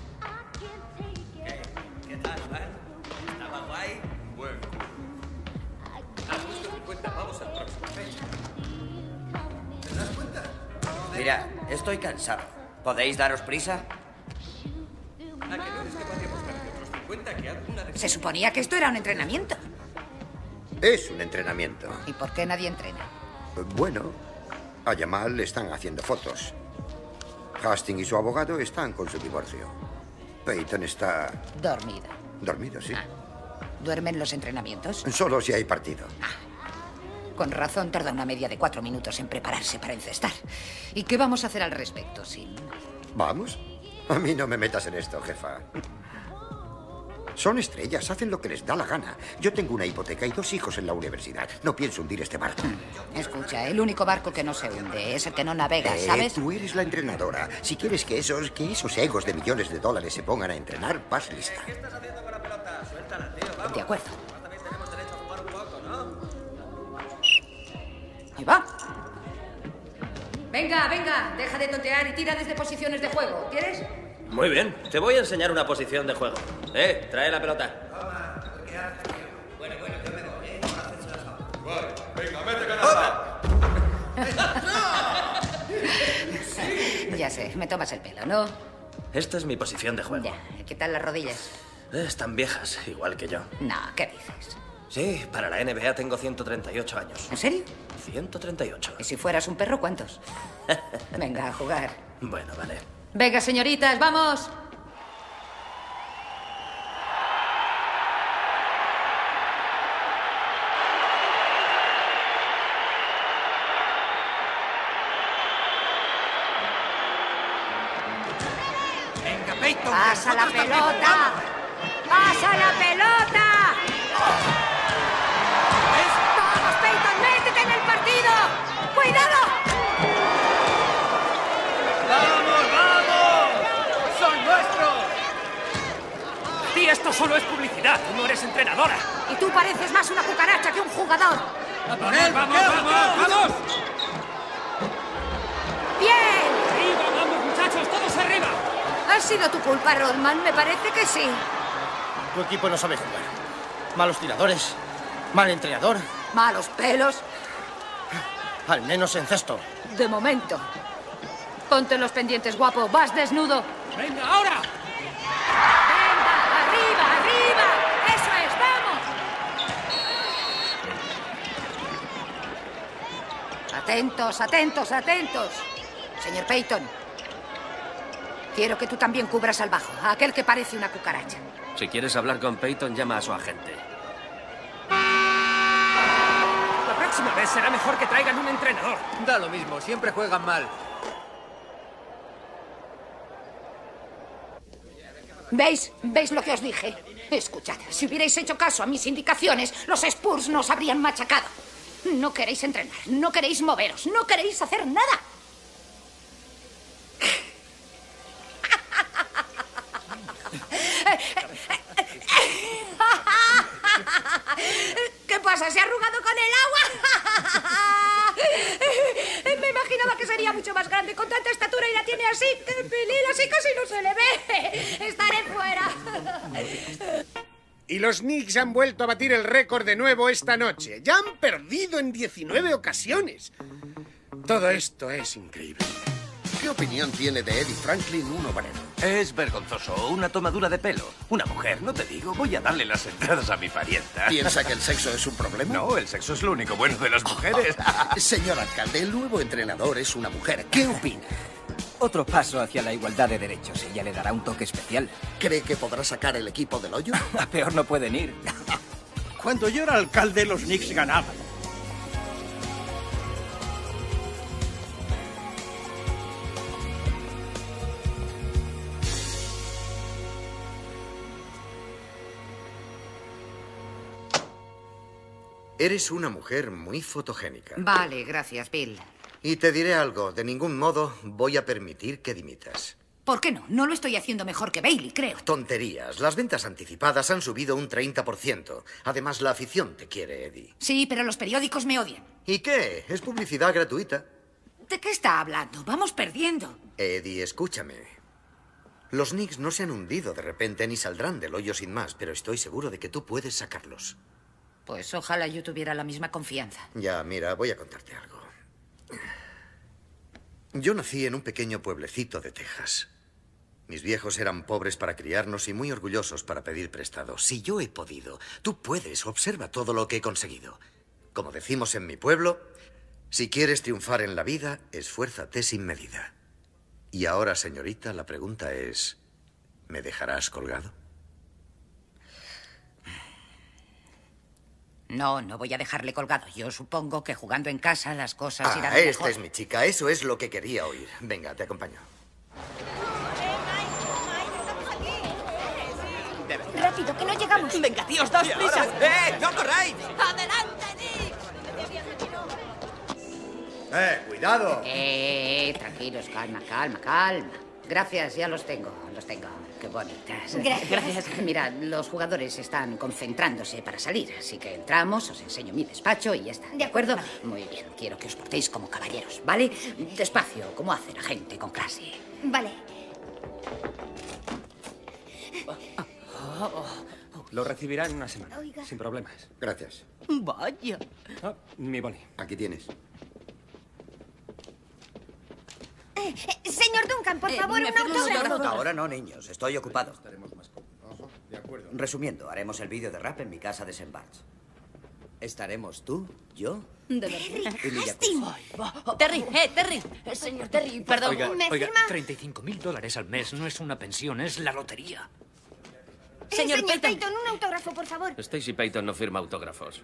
¿Qué tal, Iván? ¿Estaba guay? Bueno. Has puesto cincuenta pavos al próximo fecha. ¿Te das cuenta? Mira, estoy cansado. ¿Podéis daros prisa? ¿A que no eres capaz de apostarte otros cincuenta que hago una de... Se suponía que esto era un entrenamiento. Es un entrenamiento. ¿Y por qué nadie entrena? Bueno, a Yamal le están haciendo fotos. Hastings y su abogado están con su divorcio. Peyton está... Dormida. dormido, sí. Ah. ¿Duermen los entrenamientos? Solo si hay partido. Con razón tarda una media de cuatro minutos en prepararse para encestar. ¿Y qué vamos a hacer al respecto, Sim? ¿Vamos? A mí no me metas en esto, jefa. Son estrellas, hacen lo que les da la gana. Yo tengo una hipoteca y dos hijos en la universidad. No pienso hundir este barco. Escucha, el único barco que no se hunde es el que no navega, Eh, ¿sabes? Tú eres la entrenadora. Si quieres que esos, que esos egos de millones de dólares se pongan a entrenar, vas lista. ¿Qué estás haciendo con la pelota? Suéltala, tío. Vamos. De acuerdo. También tenemos derecho a jugar un poco, ¿no? Ahí va. Venga, venga, deja de tontear y tira desde posiciones de juego. ¿Quieres? Muy bien. Te voy a enseñar una posición de juego. Eh, trae la pelota. Bueno, bueno, yo me voy, ¿eh? Venga, mete canasta. Ya sé, me tomas el pelo, ¿no? Esta es mi posición de juego. Ya, ¿qué tal las rodillas? Están viejas, igual que yo. No, ¿qué dices? Sí, para la N B A tengo ciento treinta y ocho años. ¿En serio? ciento treinta y ocho. ¿Y si fueras un perro, cuántos? Venga, a jugar. Bueno, vale. Venga, señoritas, vamos. Venga, Peyton. ¡Pasa la pelota! ¡Pasa la pelota! ¡Vamos, Peyton! ¡Métete en el partido! ¡Cuidado! ¡Vamos, vamos! ¡Son nuestros! Y esto solo es publicidad. Tú no eres entrenadora. Y tú pareces más una cucaracha que un jugador. ¡A por él! ¡Vamos, vamos, vamos! ¡Bien! ¡Arriba, vamos, muchachos! ¡Todos arriba! ¿Ha sido tu culpa, Rodman? Me parece que sí. Tu equipo no sabe jugar. Malos tiradores, mal entrenador, Malos pelos. al menos en cesto. De momento. Ponte los pendientes, guapo. Vas desnudo. ¡Venga, ahora! ¡Venga! ¡Arriba, arriba! ¡Eso es! ¡Vamos! Atentos, atentos, atentos. Señor Peyton, quiero que tú también cubras al bajo, a aquel que parece una cucaracha. Si quieres hablar con Peyton, llama a su agente. La próxima vez será mejor que traigan un entrenador. Da lo mismo, siempre juegan mal. ¿Veis? ¿Veis lo que os dije? Escuchad, si hubierais hecho caso a mis indicaciones, los Spurs nos habrían machacado. No queréis entrenar, no queréis moveros, no queréis hacer nada. ¿Qué pasa? ¿Se ha arrugado con el agua? Me imaginaba que sería mucho más grande con tanta estatura y la tiene así, pelín, así casi no se le ve. Estaré fuera. Y los Knicks han vuelto a batir el récord de nuevo esta noche. Ya han perdido en diecinueve ocasiones. Todo esto es increíble. ¿Qué opinión tiene de Eddie Franklin, un obrero? Es vergonzoso, una tomadura de pelo. Una mujer, no te digo, voy a darle las entradas a mi parienta. ¿Piensa que el sexo es un problema? No, el sexo es lo único bueno de las mujeres. Señor alcalde, el nuevo entrenador es una mujer. ¿Qué opina? Otro paso hacia la igualdad de derechos. Ella le dará un toque especial. ¿Cree que podrá sacar el equipo del hoyo? A peor no pueden ir. Cuando yo era alcalde, los Knicks ganaban. Eres una mujer muy fotogénica. Vale, gracias, Bill. Y te diré algo, de ningún modo voy a permitir que dimitas. ¿Por qué no? No lo estoy haciendo mejor que Bailey, creo. Tonterías. Las ventas anticipadas han subido un treinta por ciento. Además, la afición te quiere, Eddie. Sí, pero los periódicos me odian. ¿Y qué? Es publicidad gratuita. ¿De qué está hablando? Vamos perdiendo. Eddie, escúchame. Los Knicks no se han hundido de repente ni saldrán del hoyo sin más, pero estoy seguro de que tú puedes sacarlos. Pues ojalá yo tuviera la misma confianza. Ya, mira, voy a contarte algo. Yo nací en un pequeño pueblecito de Texas. Mis viejos eran pobres para criarnos y muy orgullosos para pedir prestado. Si yo he podido, tú puedes. Observa todo lo que he conseguido. Como decimos en mi pueblo, si quieres triunfar en la vida, esfuérzate sin medida. Y ahora, señorita, la pregunta es, ¿me dejarás colgado? No, no voy a dejarle colgado. Yo supongo que jugando en casa las cosas Ah, irán esta mejor. es mi chica. Eso es lo que quería oír. Venga, te acompaño. Rápido, que no llegamos. Venga, tíos, daos prisa. ¡Eh, no corráis! ¡Adelante, Nick! ¡Eh, cuidado! Eh, tranquilos, calma, calma, calma. Gracias, ya los tengo, los tengo. Qué bonitas. Gracias. Mira, los jugadores están concentrándose para salir, así que entramos, os enseño mi despacho y ya está. ¿De acuerdo? Muy bien, quiero que os portéis como caballeros, ¿vale? Despacio, como hace la gente con clase. Vale. Lo recibirá en una semana, Oiga. sin problemas. Gracias. Vaya. Ah, mi boni. Aquí tienes. Eh, eh, señor Duncan, por favor, un autógrafo. Ahora no, niños. Estoy ocupado. De acuerdo. Resumiendo, haremos el vídeo de rap en mi casa de Saint Barts. Estaremos tú, yo De verdad. y mi Oh, Terry, eh, Terry. Eh, señor Terry, perdón. Oiga, ¿Me oiga, firma? treinta y cinco mil dólares al mes no es una pensión, es la lotería. Eh, señor, Peyton, un autógrafo, por favor. Stacy Payton no firma autógrafos.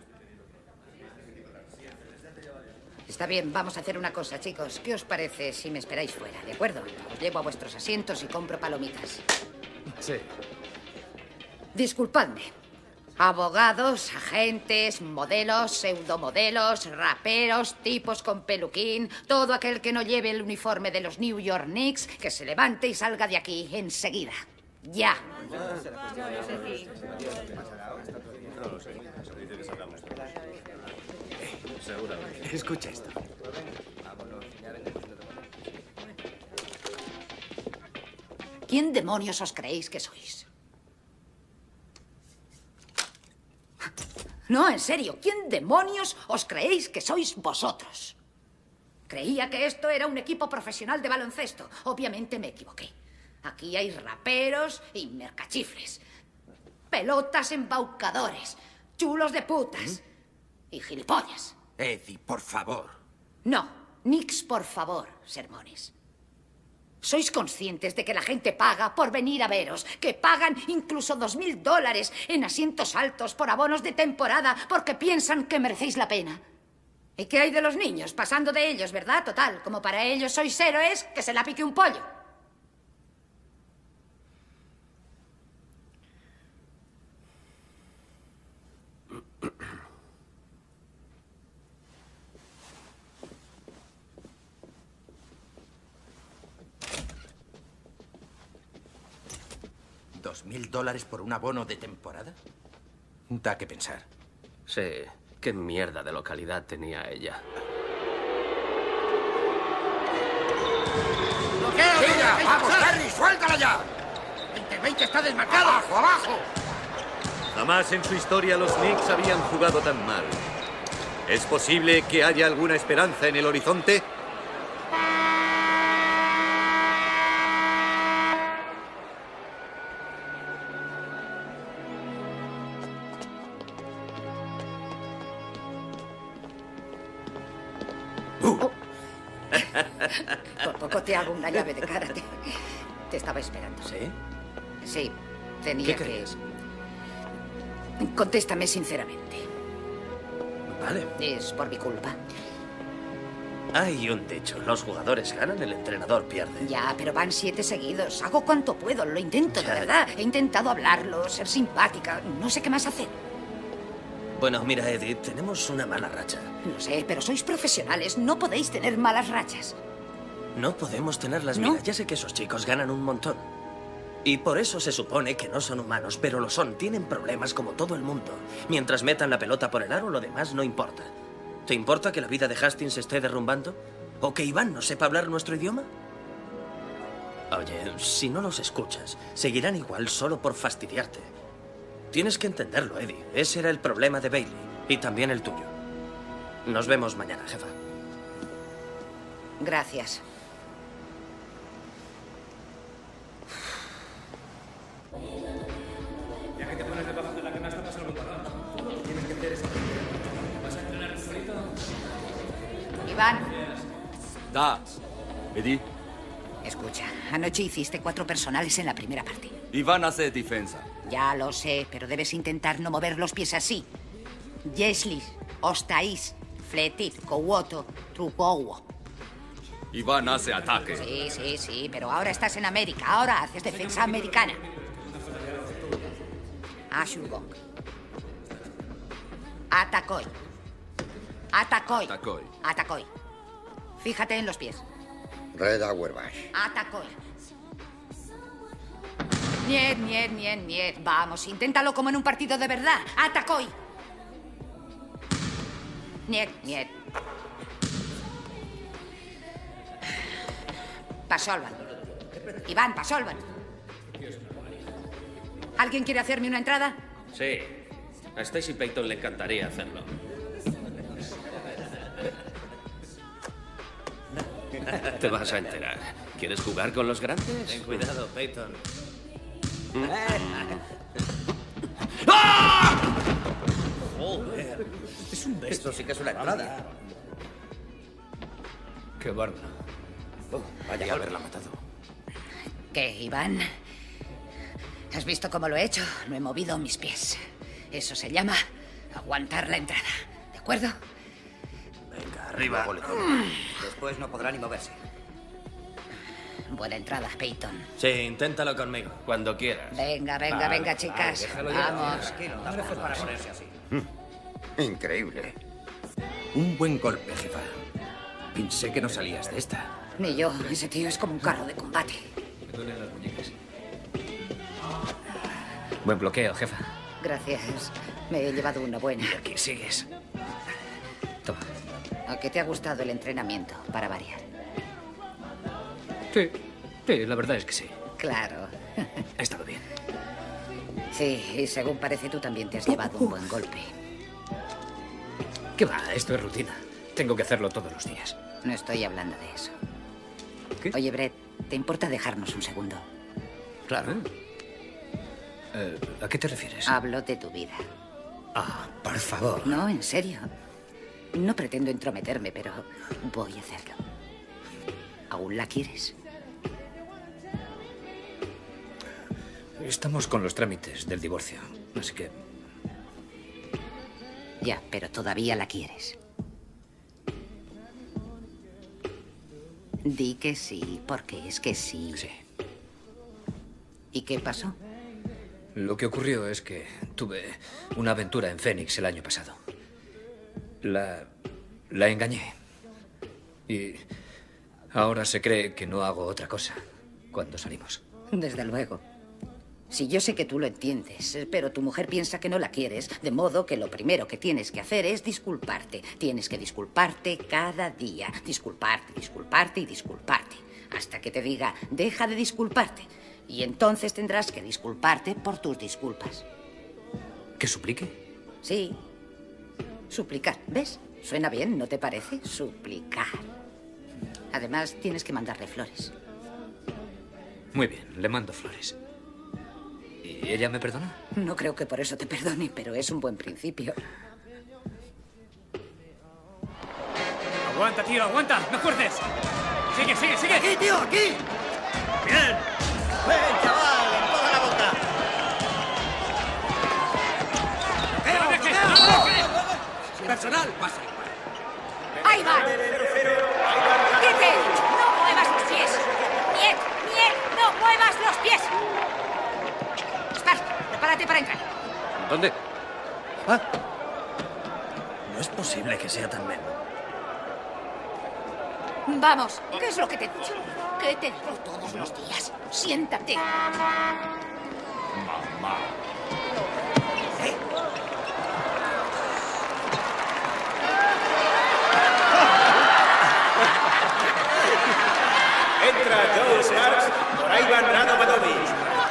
Está bien, vamos a hacer una cosa, chicos. ¿Qué os parece si me esperáis fuera, de acuerdo? Os llevo a vuestros asientos y compro palomitas. Sí. Disculpadme. Abogados, agentes, modelos, pseudomodelos, raperos, tipos con peluquín, todo aquel que no lleve el uniforme de los New York Knicks, que se levante y salga de aquí enseguida. Ya. Escucha esto. ¿Quién demonios os creéis que sois? No, en serio, ¿quién demonios os creéis que sois vosotros? Creía que esto era un equipo profesional de baloncesto. Obviamente me equivoqué. Aquí hay raperos y mercachifles. Pelotas embaucadores. Chulos de putas. Y gilipollas. Eddie, por favor. No, Knicks, por favor, sermones. ¿Sois conscientes de que la gente paga por venir a veros? Que pagan incluso dos mil dólares en asientos altos por abonos de temporada porque piensan que merecéis la pena. ¿Y qué hay de los niños? Pasando de ellos, ¿verdad? Total, como para ellos sois héroes, que se la pique un pollo. ¿Dos mil dólares por un abono de temporada? Da que pensar. Sí, qué mierda de localidad tenía ella. ¡Vamos, Terry! ¡Suéltala ya! veinte veinte está desmarcado. ¡Abajo, abajo! Jamás en su historia los Knicks habían jugado tan mal. ¿Es posible que haya alguna esperanza en el horizonte? Por poco te hago una llave de karate. Te estaba esperando. ¿Sí? Sí, tenía ¿Qué que... crees? Contéstame sinceramente. Vale. Es por mi culpa. Hay un dicho. Los jugadores ganan, el entrenador pierde. Ya, pero van siete seguidos. Hago cuanto puedo, lo intento, de Ya. verdad. He intentado hablarlo, ser simpática. No sé qué más hacer. Bueno, mira, Eddie, tenemos una mala racha. Lo sé, pero sois profesionales. No podéis tener malas rachas. No podemos tenerlas. ¿No? Mira, ya sé que esos chicos ganan un montón. Y por eso se supone que no son humanos, pero lo son. Tienen problemas como todo el mundo. Mientras metan la pelota por el aro, lo demás no importa. ¿Te importa que la vida de Hastings se esté derrumbando? ¿O que Iván no sepa hablar nuestro idioma? Oye, si no los escuchas, seguirán igual solo por fastidiarte. Tienes que entenderlo, Eddie. Ese era el problema de Bailey. Y también el tuyo. Nos vemos mañana, jefa. Gracias. Ya que te pones debajo de la canasta, pasa algún balón. Tú lo que tienes que hacer es... ¿Vas a entrenar tú solito? Iván, Da. Eddie, escucha. Anoche hiciste cuatro personales en la primera parte. Iván hace defensa. Ya lo sé, pero debes intentar no mover los pies así. Jeslis, Ostais, Fletit, Kowoto, Trukowo. Iván hace ataque. Sí, sí, sí, pero ahora estás en América. Ahora haces defensa americana. Ashurgong. Atacoy. Atacoy. Atacoy. Atacoy. Fíjate en los pies. Red Auerbach. Atacoy. Niet, niet, niet, niet. Vamos, inténtalo como en un partido de verdad. Atacoy. Niet, niet. Pasolvan. Iván, Pasolvan. ¿Alguien quiere hacerme una entrada? Sí. A Stacey Payton le encantaría hacerlo. Te vas a enterar. ¿Quieres jugar con los grandes? Ten cuidado, Payton. Joder. Es un bestia. Esto sí que es una entrada. Qué bárbaro. Oh, vaya haberla matado. ¿Qué, Iván? ¿Has visto cómo lo he hecho? No he movido mis pies. Eso se llama aguantar la entrada. ¿De acuerdo? Venga, arriba. Después no podrá ni moverse. Buena entrada, Peyton. Sí, inténtalo conmigo, cuando quieras. Venga, venga, Vale, venga, chicas. vale, déjalo ya. Vamos. Tranquilo, no hace para ponerse así. Increíble. Un buen golpe, jefa. Pensé que no salías de esta. Ni yo. Ese tío es como un carro de combate. Me duelen las muñecas. Buen bloqueo, jefa. Gracias. Me he llevado una buena. Y aquí sigues. Toma. ¿A qué te ha gustado el entrenamiento, para variar? Sí, sí, la verdad es que sí. Claro. Ha estado bien. Sí, y según parece tú también te has llevado un buen golpe. ¿Qué va? Esto es rutina. Tengo que hacerlo todos los días. No estoy hablando de eso. ¿Qué? Oye, Brett, ¿te importa dejarnos un segundo? Claro. Eh, ¿A qué te refieres? Hablo de tu vida. Ah, por favor. No, en serio. No pretendo entrometerme, pero voy a hacerlo. ¿Aún la quieres? Estamos con los trámites del divorcio, así que... Ya, pero todavía la quieres. Di que sí, porque es que sí. Sí. ¿Y qué pasó? Lo que ocurrió es que tuve una aventura en Phoenix el año pasado. La... la engañé. Y ahora se cree que no hago otra cosa cuando salimos. Desde luego. Si yo sé que tú lo entiendes, pero tu mujer piensa que no la quieres, de modo que lo primero que tienes que hacer es disculparte. Tienes que disculparte cada día. Disculparte, disculparte y disculparte. Hasta que te diga, deja de disculparte. Y entonces tendrás que disculparte por tus disculpas. ¿Que suplique? Sí. Suplicar. ¿Ves? Suena bien, ¿no te parece? Suplicar. Además, tienes que mandarle flores. Muy bien, le mando flores. ¿Y ella me perdona? No creo que por eso te perdone, pero es un buen principio. Aguanta, tío, aguanta. No fuerces. Sigue, sigue, sigue. ¡Aquí, tío, aquí! Bien. ¡Ven, chaval! ¡En toda la boca! ¡No dejes! ¡No dejes! Personal, pasa. ¡Ahí va! ¡Quite! ¡No muevas los pies! ¡Niet! ¡Niet! ¡No muevas los pies! Spark, prepárate para entrar. ¿Dónde? Ah. No es posible que sea tan meno. Vamos, ¿qué es lo que te he dicho? ¿Qué te digo todos los días? Siéntate. Mamá. ¿Eh? Entra Joe Sparks por Ivan Radomadovich.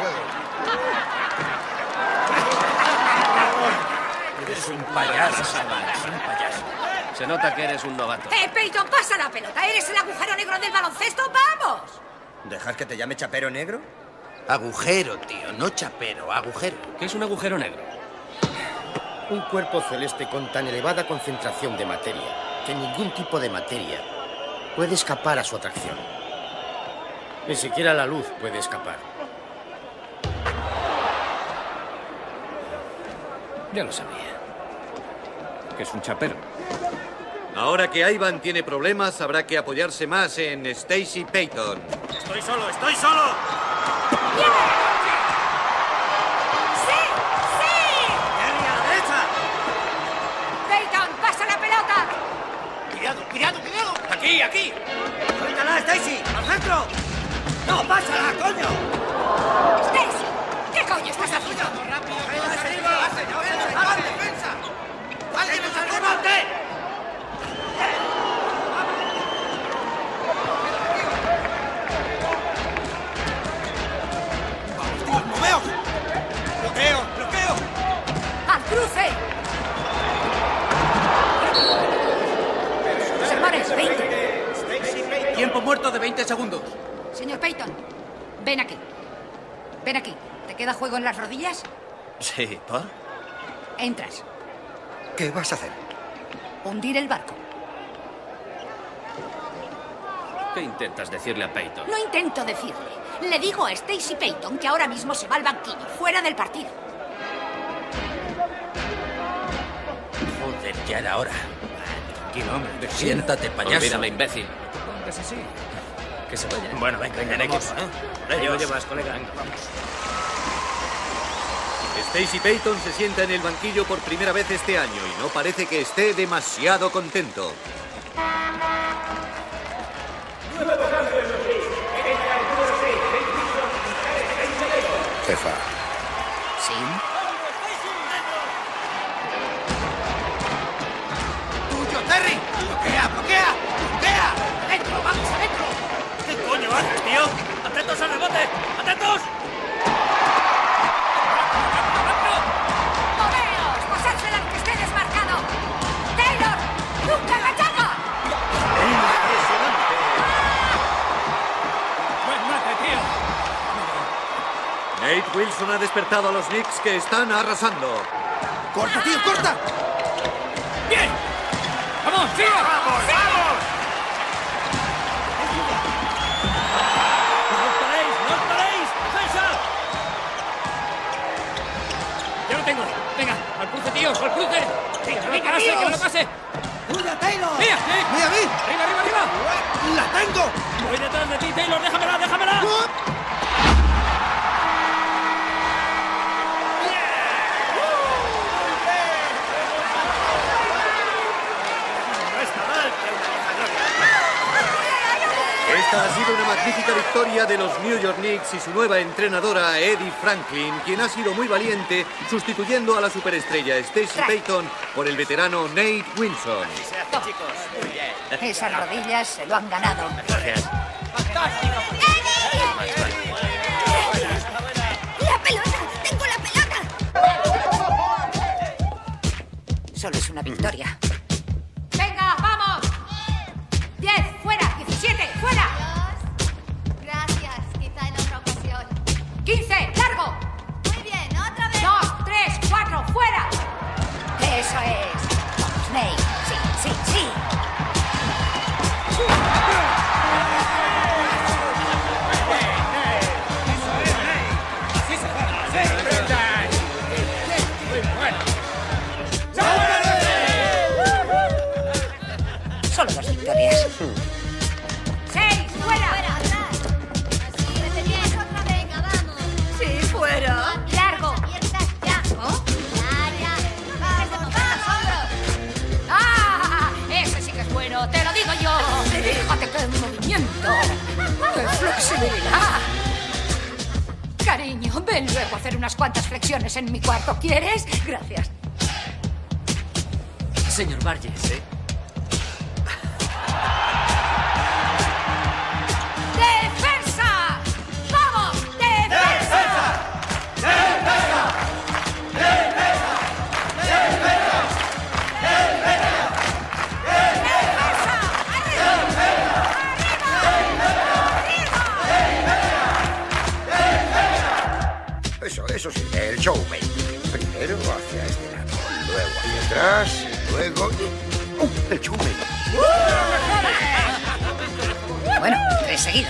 Eres un payaso, Salman, un payaso. Se nota que eres un novato. ¡Eh, Peyton, pasa la pelota! ¿Eres el agujero negro del baloncesto? ¡Vamos! ¿Dejar que te llame chapero negro? Agujero, tío, no chapero, agujero. ¿Qué es un agujero negro? Un cuerpo celeste con tan elevada concentración de materia que ningún tipo de materia puede escapar a su atracción. Ni siquiera la luz puede escapar. Ya lo sabía. Que es un chapero. Ahora que Ivan tiene problemas, habrá que apoyarse más en Stacey Payton. Estoy solo, estoy solo. ¡Bien! ¡Sí! ¡Sí! ¡Jerry, a la derecha! ¡Peyton, pasa la pelota! ¡Cuidado, cuidado, cuidado! ¡Aquí, aquí! ¡Suéltala, Stacy! ¡Al centro! ¡No, pásala, coño! ¡Stacy! ¿Qué coño estás haciendo? ¡Rápido, arriba! ¡Arriba, defensa! ¡Alguien nos remate! ¡Moveos! ¡Bloqueo! ¡Bloqueo! ¡Al cruce! Sermones, veinte. Tiempo muerto de veinte segundos. Señor Peyton, ven aquí. Ven aquí. ¿Te queda juego en las rodillas? Sí, ¿por? Entras. ¿Qué vas a hacer? Hundir el barco. ¿Qué intentas decirle a Peyton? No intento decirle. Le digo a Stacey Payton que ahora mismo se va al banquillo, fuera del partido. Joder, ya era hora. Tranquilo, hombre. Siéntate, payaso. Olvídame, imbécil. Póngase así. Que se vaya. Bueno, venga, venga, en equipo, ¿eh? Ahí lo llevas, colega. Venga, vamos. Stacey Payton se sienta en el banquillo por primera vez este año y no parece que esté demasiado contento. Jefa. ¿Sí? ¡Tuyo, Terry! ¡Bloquea, bloquea! ¡Bloquea! ¡Adentro, vamos, adentro! ¿Qué coño haces, tío? ¡Atentos al rebote! ¡Atentos! ¡Moveos! ¡Pasádsela al que esté desmarcado! ¡Taylor! ¡Nunca cachaca! ¡Buen mate, tío! Nate Wilson ha despertado a los Knicks que están arrasando. ¡Corta, tío, corta! ¡Bien! ¡Vamos, sigue! ¡Vamos, vamos! ¡No os paréis! ¡No os paréis! ¡Defensa! ¡Ya lo tengo! ¡Venga! ¡Al cruce, tíos! ¡Al cruce! ¡Venga, que me lo pase! ¡Que me lo pase! ¡Tuya, Taylor! ¡Mira! ¿eh? ¡Mira a mí! ¡Arriba, arriba, arriba! ¡La tengo! ¡Voy detrás de ti, Taylor! ¡Déjamela, déjamela! Esta ha sido una magnífica victoria de los New York Knicks y su nueva entrenadora, Eddie Franklin, quien ha sido muy valiente sustituyendo a la superestrella Stacey Payton por el veterano Nate Wilson. Esas rodillas se lo han ganado. ¡La pelota! ¡Tengo la pelota! Solo es una victoria. ¡Venga, vamos! ¡Diez, fuera! ¡Diecisiete, fuera! Gracias, quizá en otra ocasión. ¡Quince, largo! Muy bien, otra vez. Dos, tres, cuatro, fuera. Eso es. Vamos, Nate. Sí, sí, sí. Solo dos victorias. ¡Seis, fuera! Fuera, atrás. Así, vete bien. Otra vez, venga, vamos. Sí, fuera. Largo. Ya. ¿Oh? Ya, ya. Vamos, vamos. ¡Ah! Ese sí que es bueno, te lo digo yo. Fíjate qué movimiento. ¡Qué flexibilidad! Cariño, ven luego a hacer unas cuantas flexiones en mi cuarto. ¿Quieres? Gracias. Señor Burgess, ¿eh? ¡Defensa! ¡Vamos! ¡Defensa! ¡Defensa! ¡Defensa! Eso, eso sí, el showman. Primero hacia este lado, luego hacia atrás, y luego... ¡Uh! ¡El showman! Bueno, tres seguidos.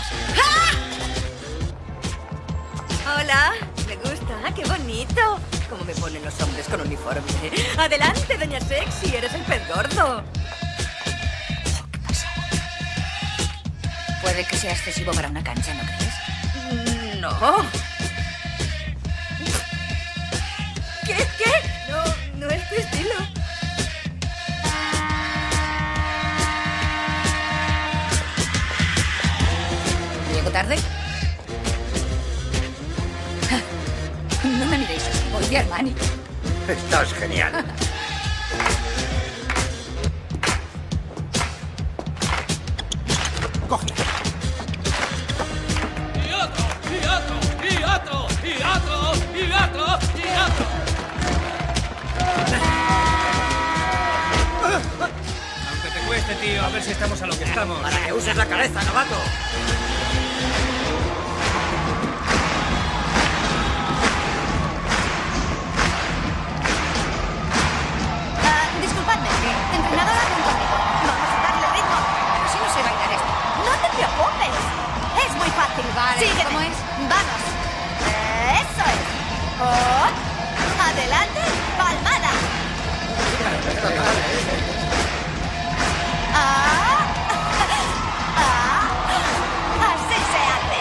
Hola, me gusta, qué bonito. Cómo me ponen los hombres con uniforme. Adelante, doña Sexy, eres el pez gordo. ¿Qué pasa? Puede que sea excesivo para una cancha, ¿no crees? No. ¿Qué? ¿Qué? No, no es tu estilo. ¿Llego tarde? No me miréis así, voy de Armani. Estás genial. Cógela. Y otro, y otro, y otro, y otro, y otro, y otro. Aunque te cueste, tío, a ver si estamos a lo que estamos. Para que uses la cabeza, novato. Ah, disculpadme, entrenadora, ven conmigo. Vamos a darle ritmo. Pero si no sé bailar esto. No te preocupes. Es muy fácil. Vale, Sígueme. ¿cómo es? Vamos. Eso es. Oh. Adelante. Palmada. Ah. Ah. Así se hace.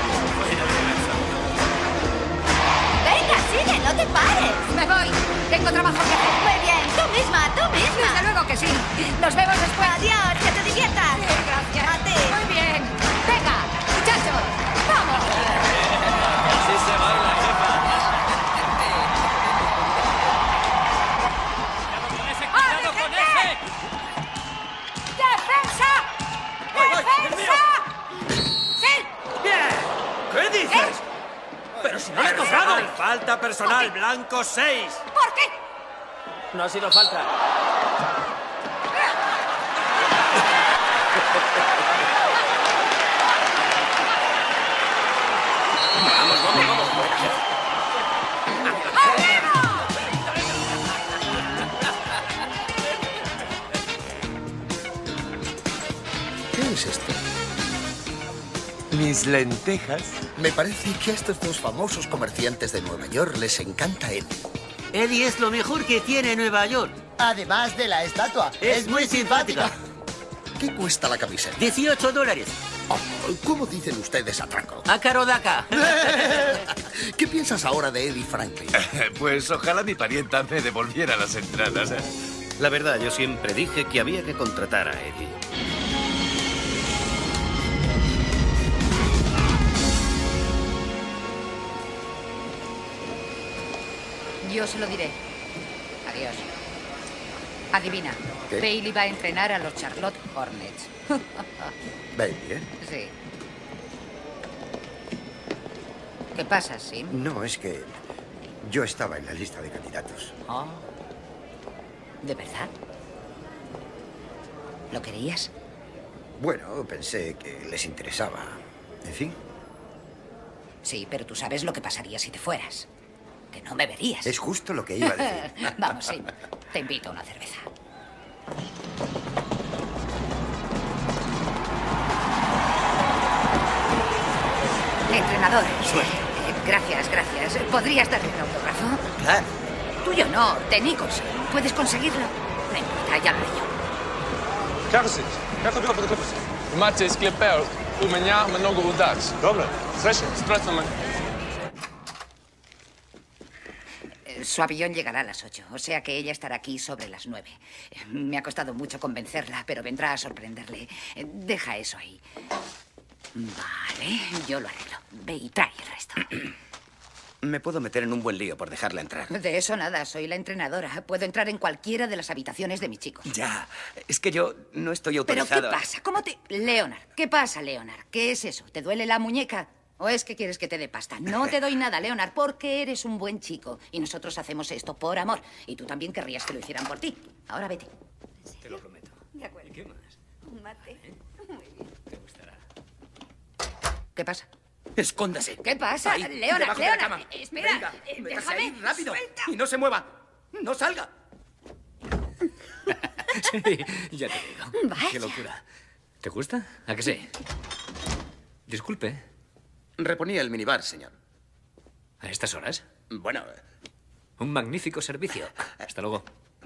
Venga, sigue, no te pares. Me voy. Tengo trabajo que hacer. Muy bien, tú misma, tú misma. Desde luego que sí. Nos vemos después. Adiós, que te diviertas. Sí, gracias. A ti. Muy bien. Venga, muchachos. Vamos. Así se baila, jefa. ¡Cuidado con ese! ¡Defensa! ¡Defensa! ¡Sí! ¡Bien! ¿Qué dices? ¡Pero si no has tocado! Falta personal, blanco seis. ¿Por qué? No ha sido falta. Vamos, vamos, vamos. ¿Qué es esto? Mis lentejas. Me parece que a estos dos famosos comerciantes de Nueva York les encanta Eddie. Eddie es lo mejor que tiene Nueva York. Además de la estatua. Es muy simpática. ¿Qué cuesta la camiseta? dieciocho dólares. Oh, ¿cómo dicen ustedes atraco? A Carodaca. ¿Qué piensas ahora de Eddie Franklin? Pues ojalá mi parienta me devolviera las entradas. La verdad, yo siempre dije que había que contratar a Eddie. Yo se lo diré. Adiós. Adivina. ¿Qué? Bailey va a entrenar a los Charlotte Hornets. Bailey, ¿eh? Sí. ¿Qué pasa, Sim? No, es que yo estaba en la lista de candidatos. Oh. ¿De verdad? ¿Lo querías? Bueno, pensé que les interesaba. En fin. Sí, pero tú sabes lo que pasaría si te fueras. Que no me verías. Es justo lo que iba a decir. Vamos, sí. Te invito a una cerveza. Entrenador. Suerte. Eh, gracias, gracias. ¿Podrías darle un autógrafo? Claro. Tuyo no, de Nicholson. ¿Puedes conseguirlo? No importa, ya lo haré yo. Кажуть, як тобі подивитися? Macie sklepel u mnie mnogo udac. Dobre, sreće, stracamy. Su avión llegará a las ocho, o sea que ella estará aquí sobre las nueve. Me ha costado mucho convencerla, pero vendrá a sorprenderle. Deja eso ahí. Vale, yo lo arreglo. Ve y trae el resto. Me puedo meter en un buen lío por dejarla entrar. De eso nada, soy la entrenadora. Puedo entrar en cualquiera de las habitaciones de mis chicos. Ya, es que yo no estoy autorizado. ¿Pero qué pasa? ¿Cómo te...? Leonard, ¿qué pasa, Leonard? ¿Qué es eso? ¿Te duele la muñeca? ¿O es que quieres que te dé pasta? No te doy nada, Leonard, porque eres un buen chico. Y nosotros hacemos esto por amor. Y tú también querrías que lo hicieran por ti. Ahora vete. Te lo prometo. De acuerdo. ¿Y qué más? Un mate. Muy bien. Te gustará. ¿Qué pasa? Escóndase. ¿Qué pasa? Ahí, Leonard, debajo de la Leonard. cama. Espera, Venga, eh, métase déjame. ahí, rápido. Suelta. Y no se mueva. No salga. Sí, ya te digo. Vaya. Qué locura. ¿Te gusta? ¿A que sí? Disculpe. Reponía el minibar, señor. ¿A estas horas? Bueno. Un magnífico servicio. Hasta luego.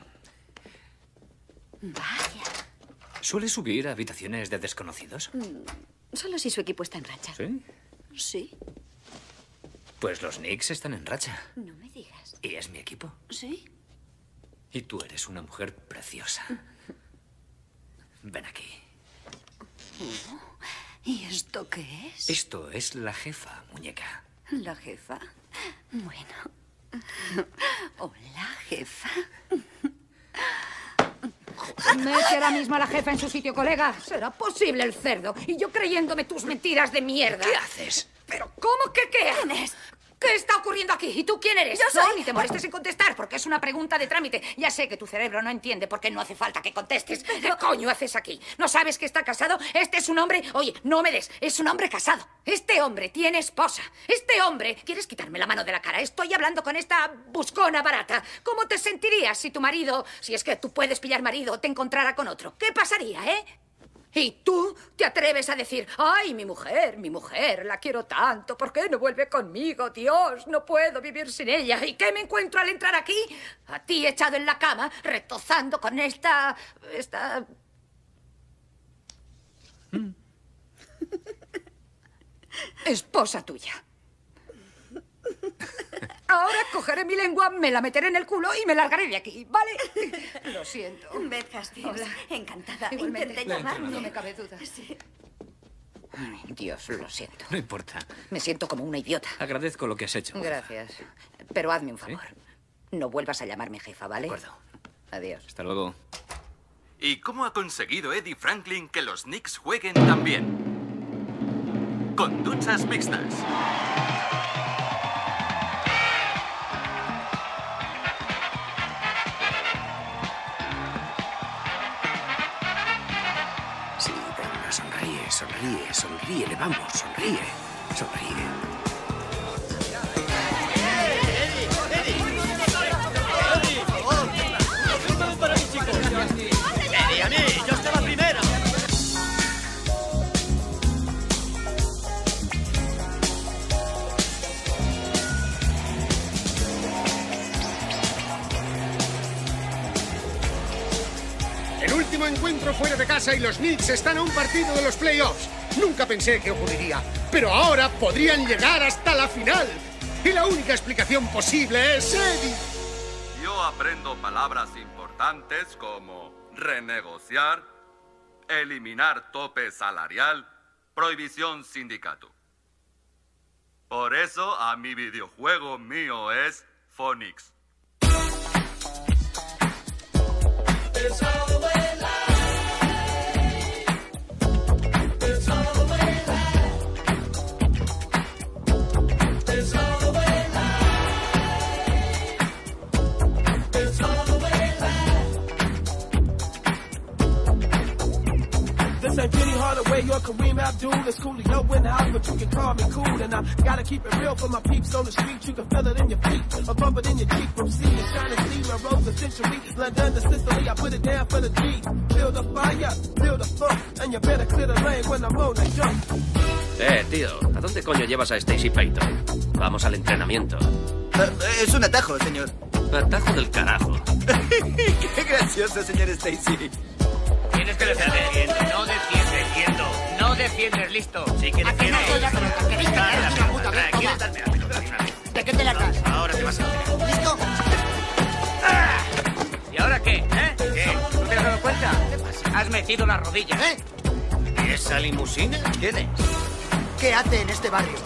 Vaya. ¿Suele subir a habitaciones de desconocidos? Mm, Solo si su equipo está en racha. ¿Sí? Sí. Pues los Knicks están en racha. No me digas. Y es mi equipo. ¿Sí? Y tú eres una mujer preciosa. Ven aquí. Oh, ¿y esto qué es? Esto es la jefa, muñeca. ¿La jefa? Bueno. Hola, jefa. Mete ahora mismo a la jefa en su sitio, colega. ¿Será posible el cerdo? Y yo creyéndome tus mentiras de mierda. ¿Qué haces? ¿Pero cómo que qué? ¿Quién es? ¿Qué está ocurriendo aquí? ¿Y tú quién eres? Yo No, soy- ni te molestes en contestar, porque es una pregunta de trámite. Ya sé que tu cerebro no entiende porque no hace falta que contestes. ¿Qué coño haces aquí? ¿No sabes que está casado? Este es un hombre... Oye, no me des. Es un hombre casado. Este hombre tiene esposa. Este hombre... ¿Quieres quitarme la mano de la cara? Estoy hablando con esta buscona barata. ¿Cómo te sentirías si tu marido, si es que tú puedes pillar marido, te encontrara con otro? ¿Qué pasaría, eh? Y tú te atreves a decir, ay, mi mujer, mi mujer, la quiero tanto, ¿por qué no vuelve conmigo? Dios, no puedo vivir sin ella. ¿Y qué me encuentro al entrar aquí? A ti echado en la cama, retozando con esta... esta... esposa tuya. Ahora cogeré mi lengua, me la meteré en el culo y me largaré de aquí, ¿vale? Lo siento. Beth Hastings. Hola. Encantada. Igualmente. Intenté La llamarme. entrenadora. No me cabe duda. Sí. Ay, Dios, lo siento. No importa. Me siento como una idiota. Agradezco lo que has hecho. Gracias. Pero hazme un favor. No vuelvas a llamarme jefa, ¿vale? De acuerdo. Adiós. Hasta luego. ¿Y cómo ha conseguido Eddie Franklin que los Knicks jueguen tan bien? Con duchas mixtas. Sí, venga, sonríe, sonríe, sonríe, vamos, sonríe, sonríe. para mí, chicos. Eddie, a mí, yo estaba primero. El último encuentro fuera de casa y los Knicks están a un partido de los playoffs. Nunca pensé que ocurriría, pero ahora podrían llegar hasta la final. Y la única explicación posible es Eddie. Yo aprendo palabras importantes como renegociar, eliminar tope salarial, prohibición sindicato. Por eso a mi videojuego mío es Phonix. like Penny Hardaway or Kareem Abdul. It's Coolio in the house, but you can call me cool. And I gotta keep it real for my peeps on the street. You can feel it in your feet, or bump it in your cheek. From sea to shining sea, my rose a century. London to Sicily, I put it down for the G. Build a fire, build a funk, and you better clear the lane when I'm on the jump. Eh, tío, ¿a dónde coño llevas a Stacy Payton? Vamos al entrenamiento. Uh, es un atajo, señor. Atajo del carajo. Qué gracioso, señor Stacy. Tienes que defender. No defiendes, quieto. No defiendes, listo. Sí que defiendes. ¿De qué te la das? Ahora te vas a hacer. ¿Listo? ¿Y ahora qué? ¿Eh? ¿Qué? ¿No te has dado cuenta? ¿Qué pasa? Has metido la rodilla. ¿Eh? ¿Y esa limusina? ¿Quién es? ¿Qué hace en este barrio?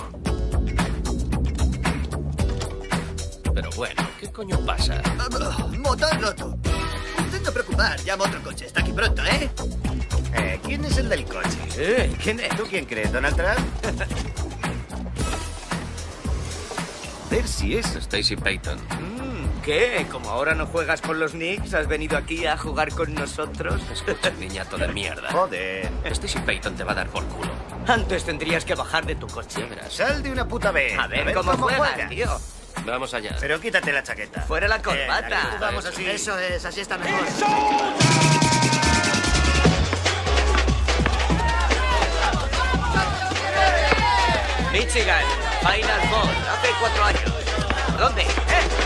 Pero bueno, ¿qué coño pasa? Uh, motor roto. Usted no preocupar, llamo otro coche. Está aquí pronto, ¿eh? Eh, ¿quién es el del coche? Eh, ¿quién es? ¿Tú quién crees, Donald Trump? A ver si es Stacy Payton. Mm, ¿Qué? Como ahora no juegas con los Knicks, ¿has venido aquí a jugar con nosotros? Escucha, niñato de mierda. Joder. Stacy Payton te va a dar por culo. Antes tendrías que bajar de tu coche. Ya verás. Sal de una puta vez. A ver, a ver cómo, cómo juegas, juegas, tío. Vamos allá. Pero quítate la chaqueta. Fuera la corbata. Eh, Vamos así. Eso es, así está mejor. Michigan, Final Four, hace cuatro años. ¿Dónde? ¿Eh?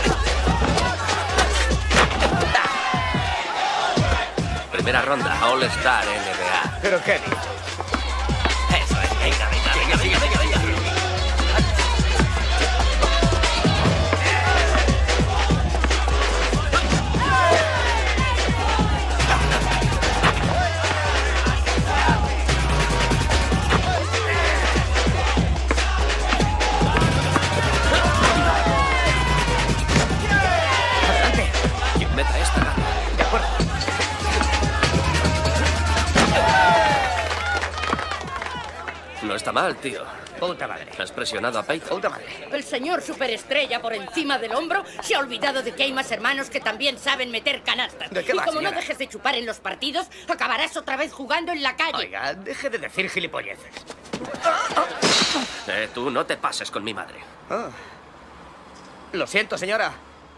Primera ronda, All-Star N B A. ¿Pero qué dices? Eso es, venga, venga, venga, venga, venga, venga. Meta esta. De acuerdo. No está mal, tío. Puta madre. ¿Has presionado a Payton? Puta madre. El señor superestrella por encima del hombro se ha olvidado de que hay más hermanos que también saben meter canastas. ¿De qué y va, como señora? no dejes de chupar en los partidos, acabarás otra vez jugando en la calle. Oiga, deje de decir gilipolleces. Eh, tú no te pases con mi madre. Ah. Lo siento, señora.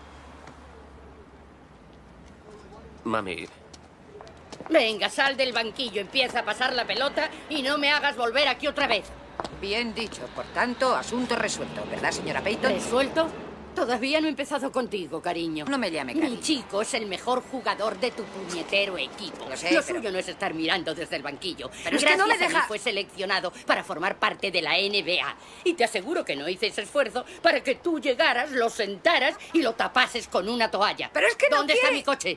Mami, Venga, sal del banquillo, empieza a pasar la pelota y no me hagas volver aquí otra vez. Bien dicho. Por tanto, asunto resuelto, ¿verdad, señora Payton? ¿Resuelto? Todavía no he empezado contigo, cariño. No me llame cariño. Mi chico es el mejor jugador de tu puñetero equipo. Lo sé, Lo pero... suyo no es estar mirando desde el banquillo. Pero es Gracias que no me a mí deja... fue seleccionado para formar parte de la N B A. Y te aseguro que no hice ese esfuerzo para que tú llegaras, lo sentaras y lo tapases con una toalla. Pero es que no ¿Dónde quiere... está mi coche?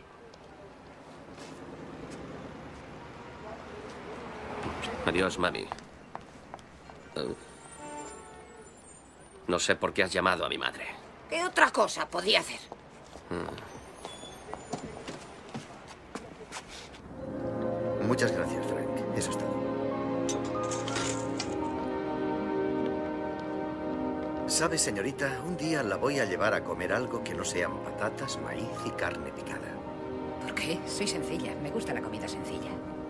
Adiós, mami. Uh, no sé por qué has llamado a mi madre. ¿Qué otra cosa podía hacer? Mm. Muchas gracias, Frank. Eso es todo. ¿Sabe, señorita? Un día la voy a llevar a comer algo que no sean patatas, maíz y carne picada. ¿Por qué? Soy sencilla. Me gusta la comida sencilla.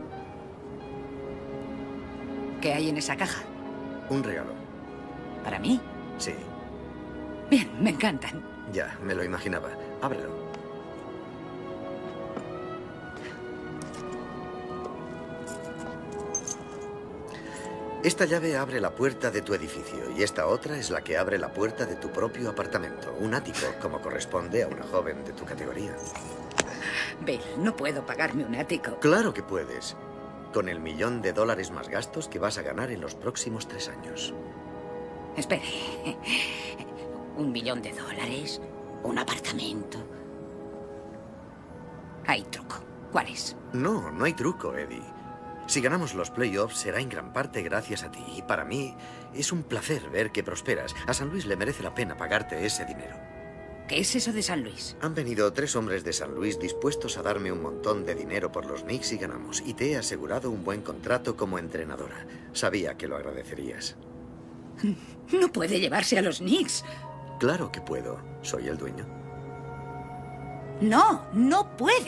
¿Qué hay en esa caja? Un regalo. ¿Para mí? Sí. Bien, me encantan. Ya, me lo imaginaba. Ábrelo. Esta llave abre la puerta de tu edificio y esta otra es la que abre la puerta de tu propio apartamento. Un ático, como corresponde a una joven de tu categoría. Bill, no puedo pagarme un ático. Claro que puedes. Con el millón de dólares más gastos que vas a ganar en los próximos tres años. Espere. ¿Un millón de dólares? ¿Un apartamento? Hay truco. ¿Cuál es? No, no hay truco, Eddie. Si ganamos los playoffs será en gran parte gracias a ti. Y para mí es un placer ver que prosperas. A San Luis le merece la pena pagarte ese dinero. ¿Qué es eso de San Luis? Han venido tres hombres de San Luis dispuestos a darme un montón de dinero por los Knicks y ganamos. Y te he asegurado un buen contrato como entrenadora. Sabía que lo agradecerías. No puede llevarse a los Knicks. Claro que puedo. Soy el dueño. No, no puede.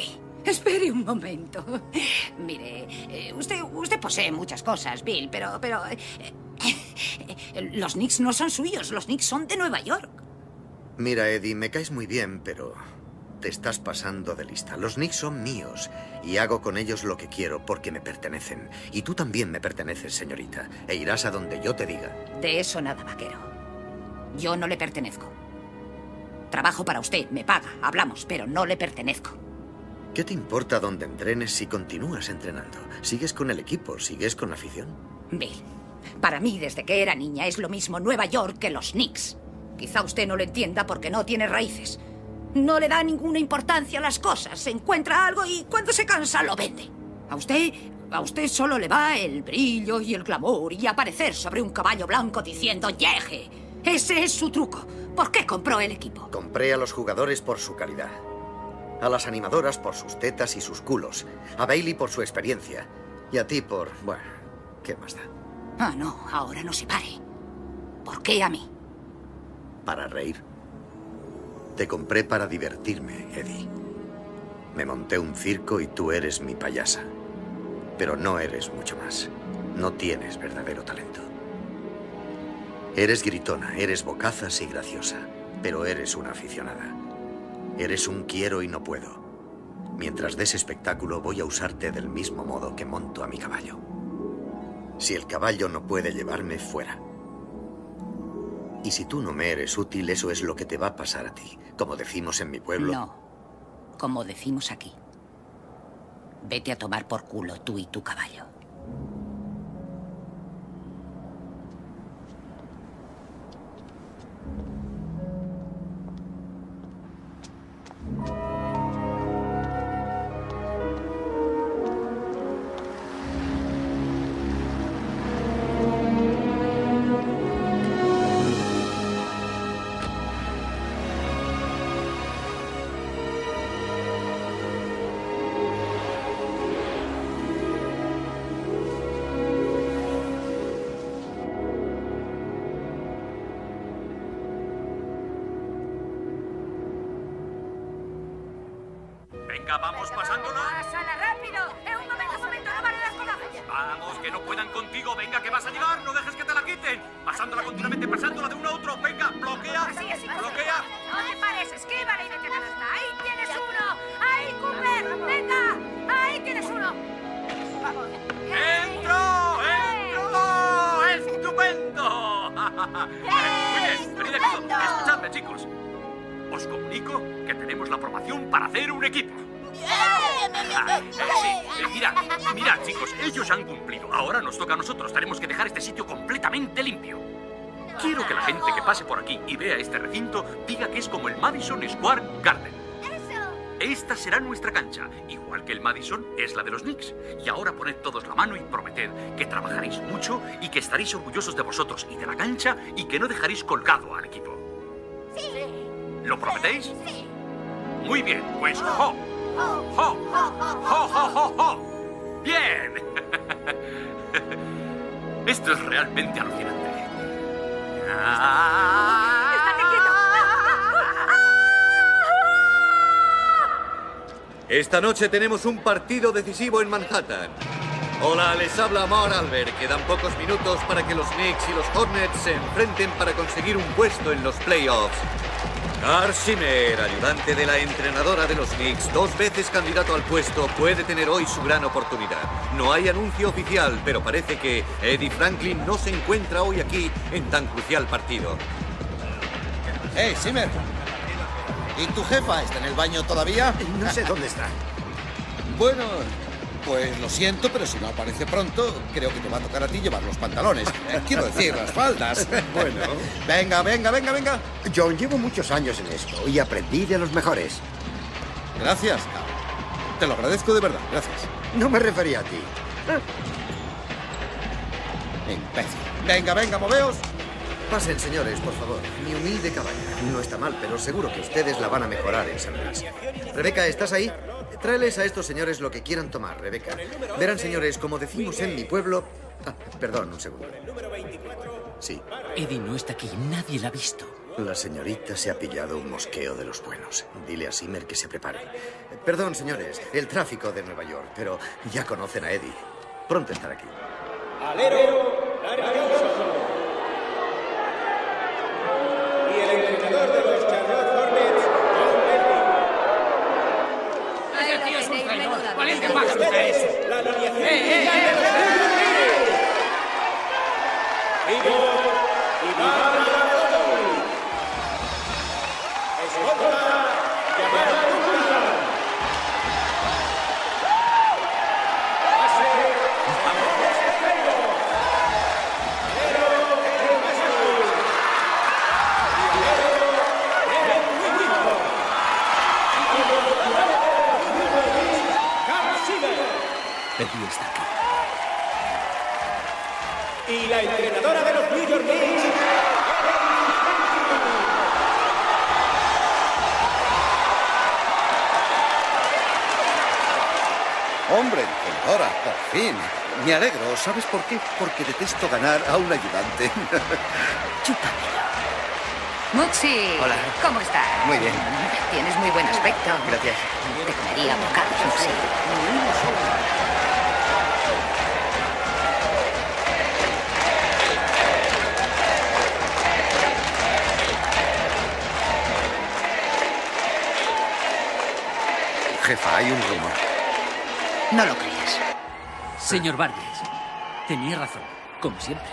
Espere un momento. Mire, eh, usted, usted posee muchas cosas, Bill, pero... pero eh, eh, los Knicks no son suyos, los Knicks son de Nueva York. Mira, Eddie, me caes muy bien, pero te estás pasando de lista. Los Knicks son míos y hago con ellos lo que quiero porque me pertenecen. Y tú también me perteneces, señorita, e irás a donde yo te diga. De eso nada, vaquero. Yo no le pertenezco. Trabajo para usted, me paga, hablamos, pero no le pertenezco. ¿Qué te importa dónde entrenes si continúas entrenando? ¿Sigues con el equipo? ¿Sigues con la afición? Bill, para mí, desde que era niña, es lo mismo Nueva York que los Knicks. Quizá usted no lo entienda porque no tiene raíces. No le da ninguna importancia a las cosas. Se encuentra algo y cuando se cansa lo vende. A usted, a usted solo le va el brillo y el glamour y aparecer sobre un caballo blanco diciendo ¡Yeje! Ese es su truco. ¿Por qué compró el equipo? Compré a los jugadores por su calidad. A las animadoras por sus tetas y sus culos. A Bailey por su experiencia. Y a ti por... bueno, ¿qué más da? Ah, no, ahora no se pare. ¿Por qué a mí? Para reír. Te compré para divertirme, Eddie. Me monté un circo y tú eres mi payasa. Pero no eres mucho más. No tienes verdadero talento. Eres gritona, eres bocazas y graciosa, pero eres una aficionada. Eres un quiero y no puedo. Mientras des espectáculo voy a usarte del mismo modo que monto a mi caballo. Si el caballo no puede llevarme, fuera. Y si tú no me eres útil, eso es lo que te va a pasar a ti. Como decimos en mi pueblo... No, como decimos aquí. Vete a tomar por culo tú y tu caballo. Venga, vamos pasándola. ¡Pásala rápido! ¡En un momento, un momento! ¡No vale las codajas! Vamos, que no puedan contigo. Venga, que vas a llegar. No dejes que te la quiten. Pasándola continuamente, pasándola de uno a otro. Venga, bloquea. Así, así, bloquea. No te pares, esquívale y vete a canasta. ¡Ahí tienes uno! ¡Ahí, Cooper! ¡Venga! ¡Ahí tienes uno! ¡Vamos! ¡Entro! ¡Entro! ¡Estupendo! Muy bien, venid aquí. Escuchadme, chicos. Os comunico que tenemos la aprobación para hacer un equipo. Ah, eh, sí. eh, mirad, mirad, chicos, ellos han cumplido. Ahora nos toca a nosotros. Tenemos que dejar este sitio completamente limpio. Quiero que la gente que pase por aquí y vea este recinto diga que es como el Madison Square Garden. Esta será nuestra cancha. Igual que el Madison es la de los Knicks. Y ahora poned todos la mano y prometed que trabajaréis mucho y que estaréis orgullosos de vosotros y de la cancha y que no dejaréis colgado al equipo. Sí. ¿Lo prometéis? Sí. Muy bien, pues ¡jo! ¡Jo! ¡Jo, jo, jo, jo! ¡Bien! Esto es realmente alucinante. Ah. ¡Estate quieto! Esta noche tenemos un partido decisivo en Manhattan. Hola, les habla Amar Albert. Quedan pocos minutos para que los Knicks y los Hornets se enfrenten para conseguir un puesto en los playoffs. Carl Zimmer, ayudante de la entrenadora de los Knicks, dos veces candidato al puesto, puede tener hoy su gran oportunidad. No hay anuncio oficial, pero parece que Eddie Franklin no se encuentra hoy aquí en tan crucial partido. ¡Hey, Zimmer! ¿Y tu jefa está en el baño todavía? No sé dónde está. Bueno, pues lo siento, pero si no aparece pronto, creo que te va a tocar a ti llevar los pantalones. Eh, quiero decir, las faldas. Bueno. Venga, venga, venga, venga. John, llevo muchos años en esto y aprendí de los mejores. Gracias, Carl. Te lo agradezco de verdad, gracias. No me refería a ti. Imbécil. Venga, venga, moveos. Pasen, señores, por favor. Mi humilde cabaña. No está mal, pero seguro que ustedes la van a mejorar en San Luis. Rebeca, ¿estás ahí? Tráeles a estos señores lo que quieran tomar, Rebeca. Verán, señores, como decimos en mi pueblo... Ah, perdón, un segundo. Sí. Eddie no está aquí, nadie la ha visto. La señorita se ha pillado un mosqueo de los buenos. Dile a Simmer que se prepare. Perdón, señores, el tráfico de Nueva York, pero ya conocen a Eddie. Pronto estará aquí. Alero, Larry Johnson. Y el entrenador de los Charlotte Hornets, John Berry. Ese tío es un traidor. Valiente pájaro está ese. La alineación. ¡Eh, eh, eh! Igor Iván. Escolta, llamada punta. Pase. Eddie está aquí. Y la entrenadora de los New York Knicks. Hombre, entrenadora, por fin. Me alegro. ¿Sabes por qué? Porque detesto ganar a un ayudante. Chúpamelo. Muxi. Hola. ¿Cómo estás? Muy bien. Tienes muy buen aspecto. Gracias. Te comería bocados, Muxi. Jefa, hay un rumor. No lo creas. Señor Barnes, tenía razón, como siempre.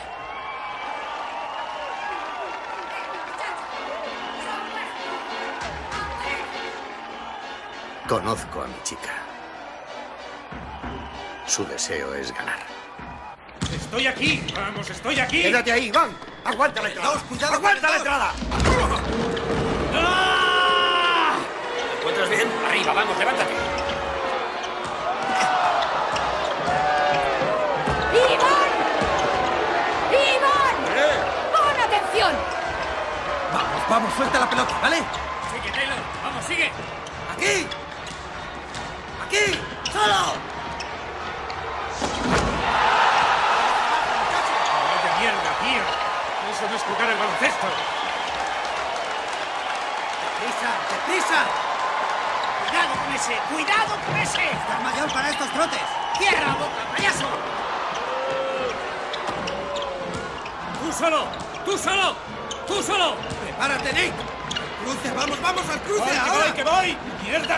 Conozco a mi chica. Su deseo es ganar. Estoy aquí. Vamos, estoy aquí. Quédate ahí, Iván. Aguanta la entrada. cuidado, Aguanta la entrada. ¿Te encuentras bien? Arriba, vamos, levántate. ¡Iván! ¡Iván! ¡Pon atención! Vamos, vamos, suelta la pelota, ¿vale? Sigue, Taylor. Vamos, sigue. ¡Aquí! ¡Aquí! ¡Solo! ¡Vaya mierda, tío! Eso no es jugar al baloncesto. ¡Deprisa! ¡Deprisa! ¡Cuidado con ese! ¡Cuidado con ese! ¡Estás mayor para estos trotes! ¡Cierra la boca, payaso! ¡Tú solo! ¡Tú solo! ¡Tú solo! ¡Prepárate, Nick! ¡Al cruce! ¡Vamos, vamos al cruce! ¡Voy, que ahora! voy, que voy! ¡Mierda!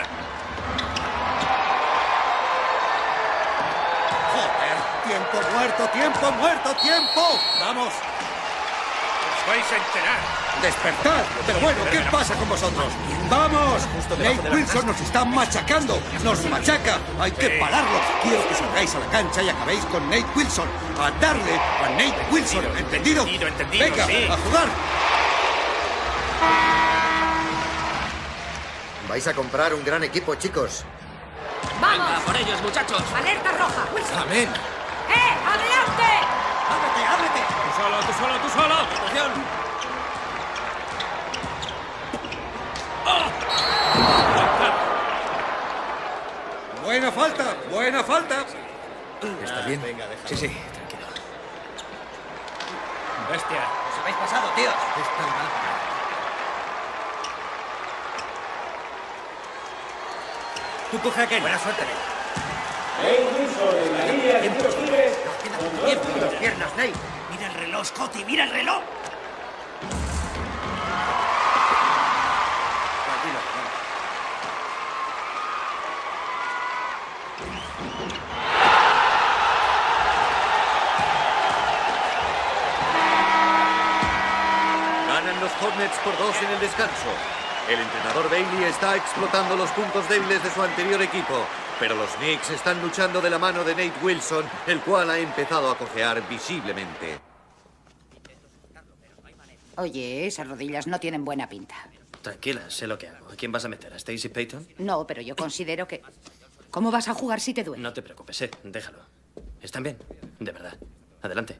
¡Joder! ¡Tiempo muerto! ¡Tiempo muerto! ¡Tiempo! ¡Vamos! ¡Os vais a enterar! ¡Despertad! Pero bueno, ¿qué pasa con vosotros? ¡Vamos! Nate Wilson nos está machacando. ¡Nos machaca! ¡Hay que pararlo! Quiero que salgáis a la cancha y acabéis con Nate Wilson. ¡A darle a Nate Wilson! ¿Entendido? Entendido, entendido, ¡Venga, sí. a jugar! Vais a comprar un gran equipo, chicos. ¡Vamos! Venga, por ellos, muchachos. ¡Alerta roja! Wilson! ¡Amén! ¡Eh! ¡Adelante! ¡Ábrete, ábrete! ¡Tú solo, tú solo, tú solo! ¡Atención! ¡Buena falta! ¡Buena falta! ¿Estás bien? Sí, sí, tranquilo. ¡Bestia! ¡Os habéis pasado, tíos! Tú coge aquel. Buena suerte, Nate. Nate Wilson en la línea de tiros libres. Tiempo en las piernas, Nate. Mira el reloj, Scotty, mira el reloj. Tranquilo, vamos. Ganan los Hornets por dos en el descanso. El entrenador Bailey está explotando los puntos débiles de su anterior equipo, pero los Knicks están luchando de la mano de Nate Wilson, el cual ha empezado a cojear visiblemente. Oye, esas rodillas no tienen buena pinta. Tranquila, sé lo que hago. ¿A quién vas a meter? ¿A Stacey Payton? No, pero yo considero que... ¿Cómo vas a jugar si te duele? No te preocupes, eh. Déjalo. Están bien. De verdad. Adelante.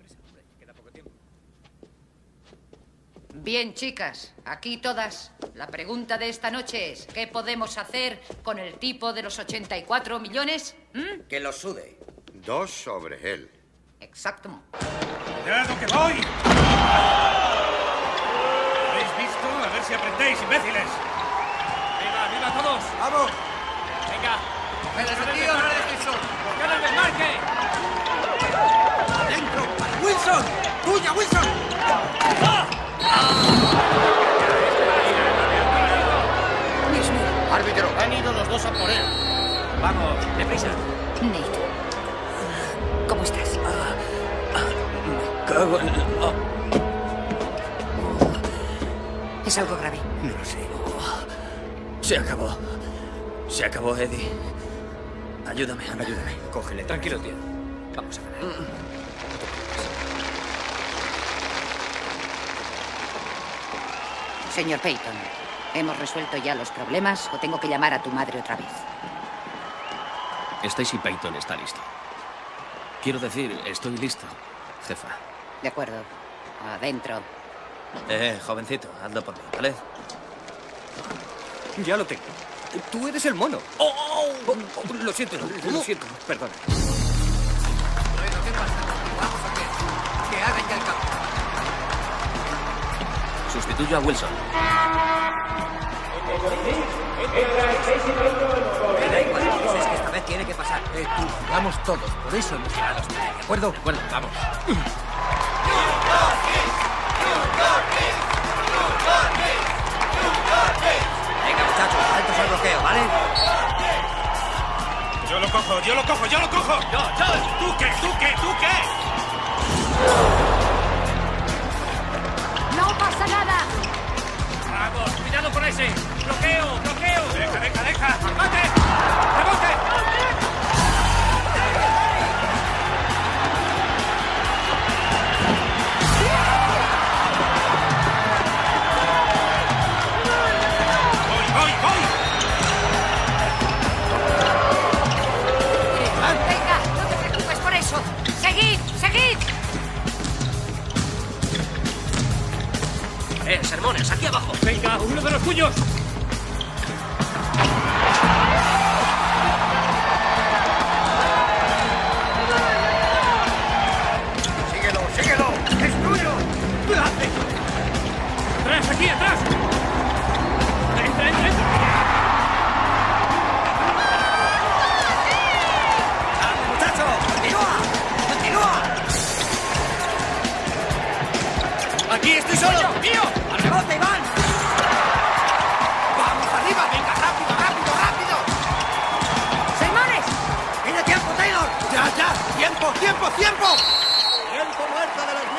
Bien, chicas, aquí todas. La pregunta de esta noche es, ¿qué podemos hacer con el tipo de los ochenta y cuatro millones? ¿Mm? Que lo sude. Dos sobre él. Exacto. ¡Cuidado que voy! ¿Veis ver si aprendéis, imbéciles. ¡Viva, viva todos! ¡Vamos! Venga. ¡Venga, tío! ¡Ahora de eso! ¡Buscad el desmarque! ¡Adentro! ¡Wilson! ¡Tuya, Wilson! ¡Ah! Dios mío. Árbitro, han ido los dos a por él. Vamos, deprisa. Nate. ¿Cómo estás? Me cago en... Oh. ¿Es algo grave? No lo sé. Se acabó. Se acabó, Eddie. Ayúdame, anda. Ayúdame. Cógele. Tranquilo, tío. Vamos a ganar. Señor Peyton, ¿hemos resuelto ya los problemas o tengo que llamar a tu madre otra vez? Stacy Peyton está listo. Quiero decir, estoy listo, jefa. De acuerdo. Adentro. Eh, jovencito, hazlo por mí, ¿vale? Ya lo tengo. Tú eres el mono. Oh, oh, oh, oh, lo siento, lo, lo siento. Perdón. Bueno, ¿qué pasa? ¿Vamos a qué? Que hagan ya el campo. Sustituyo a Wilson. Da igual, es que esta vez tiene que pasar. Eh, tú, vamos todos. Por eso hemos llegado hasta aquí, ¿de acuerdo? Bueno, vamos. Venga, muchachos, altos al bloqueo, ¿vale? Yo lo cojo, yo lo cojo, yo lo cojo. Yo, yo. ¿Tú qué? ¿Tú qué? ¿Tú qué? ¡No pasa nada! Vamos, cuidado con ese. Bloqueo, bloqueo. Deja, deja, deja. ¡Mate! ¡Rebote! Venga, no te preocupes por eso. ¡Seguid! ¡Seguid! Eh, sermones, aquí abajo. Venga, uno de los tuyos. Síguelo, síguelo. Es tuyo. ¡Atrás, aquí, atrás! ¡Entra, entra, entra! ¡Muchacho! ¡Continúa! ¡Continúa! ¡Aquí estoy solo! ¡Mío! ¡Al rebote, Iván! ¡Vamos arriba! ¡Venga, rápido, rápido, rápido! ¡Sermones! ¡Tiene tiempo, Taylor! ¡Ya, ya! ¡Tiempo, tiempo, tiempo! ¡Tiempo muerto de los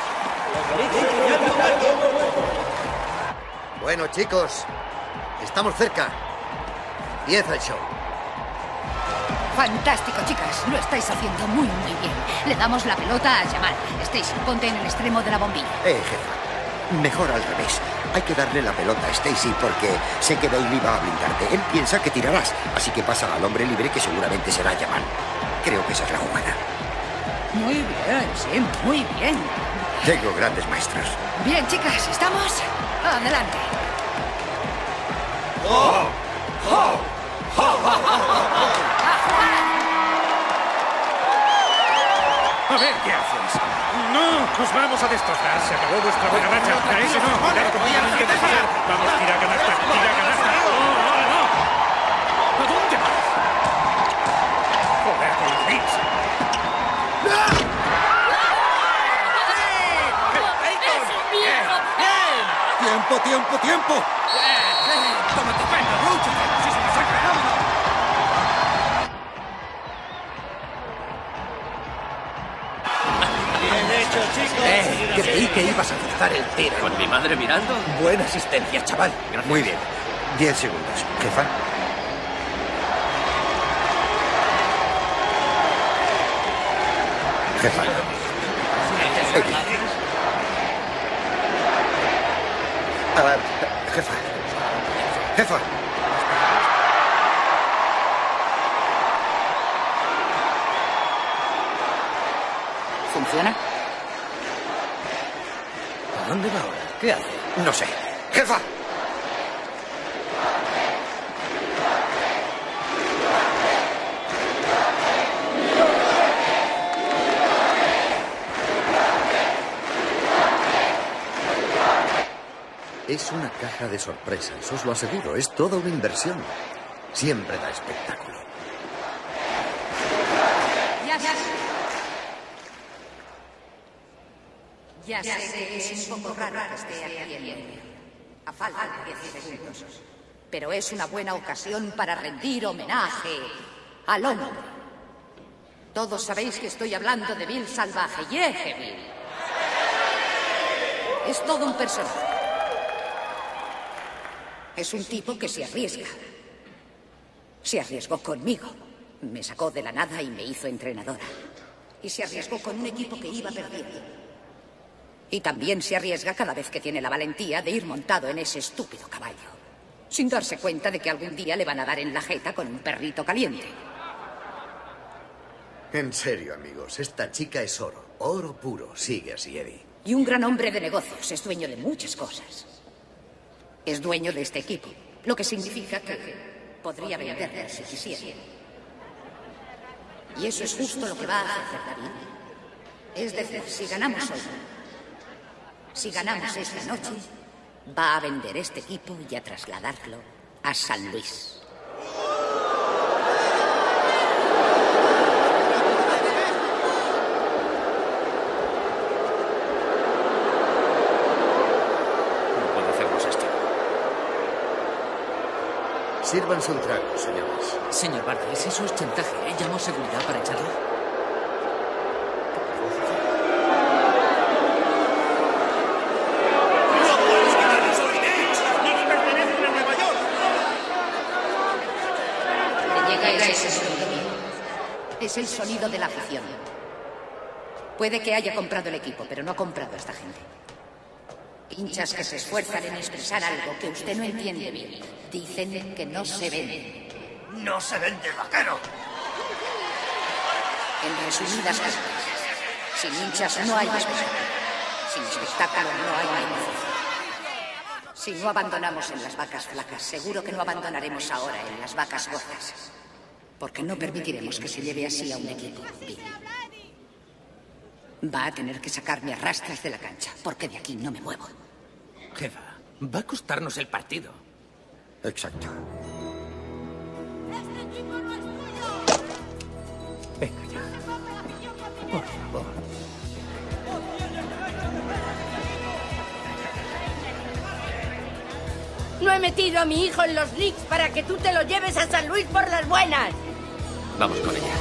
Knicks! Bueno, chicos, estamos cerca. Empieza el show. Fantástico, chicas. Lo estáis haciendo muy, muy bien. Le damos la pelota a Jamal. Stacy, ponte en el extremo de la bombilla. Eh, jefa. Mejor al revés. Hay que darle la pelota a Stacy porque sé que Bailey va a blindarte. Él piensa que tirarás, así que pasa al hombre libre que seguramente será Jamal. Creo que esa es la jugada. Muy bien, sí, muy bien. Tengo grandes maestros. Bien, chicas, ¿estamos? Adelante. ¡Oh! ¡Oh! A ver, ¿qué haces? No, nos vamos a destrozar. Se acabó vuestra buena racha. A ese no, cuidado con lo que pasar. Vamos, tira canasta, tira canasta. No, no, no. ¿A dónde vas? Joder, con los Knicks. ¡Tiempo, tiempo, tiempo! ¡Toma tu pena! ¡Rúchate! ¡Si se nos ha fenómeno! Bien hecho, chicos. Eh, creí que ibas a cruzar el tiro. ¿Con mi madre mirando? Buena asistencia, chaval. Gracias. Muy bien. Diez segundos. Jefa. Jefa. Ah, jefa. Jefa. ¿Funciona? ¿A dónde va ahora? ¿Qué hace? No sé. Jefa. Es una caja de sorpresas, os lo aseguro. Es toda una inversión. Siempre da espectáculo. Ya, ya. Ya sé que es un poco raro que esté aquí en medio, a falta de diez segundos. Pero es una buena ocasión para rendir homenaje al hombre. Todos sabéis que estoy hablando de Bill Salvaje. ¡Yeje, Bill! Es todo un personaje. Es un tipo que se arriesga. Se arriesgó conmigo. Me sacó de la nada y me hizo entrenadora. Y se arriesgó con un equipo que iba perdiendo. Y también se arriesga cada vez que tiene la valentía de ir montado en ese estúpido caballo, sin darse cuenta de que algún día le van a dar en la jeta con un perrito caliente. En serio, amigos, esta chica es oro. Oro puro. Sigue así, Eddie. Y un gran hombre de negocios. Es dueño de muchas cosas. Es dueño de este equipo, lo que significa que podría venderle si quisiera. Y eso es justo lo que va a hacer David. Es decir, si ganamos hoy, si ganamos esta noche, va a vender este equipo y a trasladarlo a San Luis. No puedo hacernos esto. Sírvanse un trago, señores. Señor Barnes, eso es chantaje. ¿Llamo a seguridad para echarlo? Es el sonido de la afición. Puede que haya comprado el equipo, pero no ha comprado a esta gente. Hinchas que se esfuerzan en expresar algo que usted no entiende bien. Dicen que no se vende. ¡No se vende, vaquero! En resumidas cuentas, sin hinchas no hay espectáculo. Sin espectáculo no hay negocio. Si no abandonamos en las vacas flacas, seguro que no abandonaremos ahora en las vacas gordas. Porque no permitiremos que se lleve así a un equipo. Va a tener que sacarme a rastras de la cancha, porque de aquí no me muevo. Jefa, va a costarnos el partido. Exacto. Venga ya. Por favor. No he metido a mi hijo en los Knicks para que tú te lo lleves a San Luis por las buenas. Vamos con ella.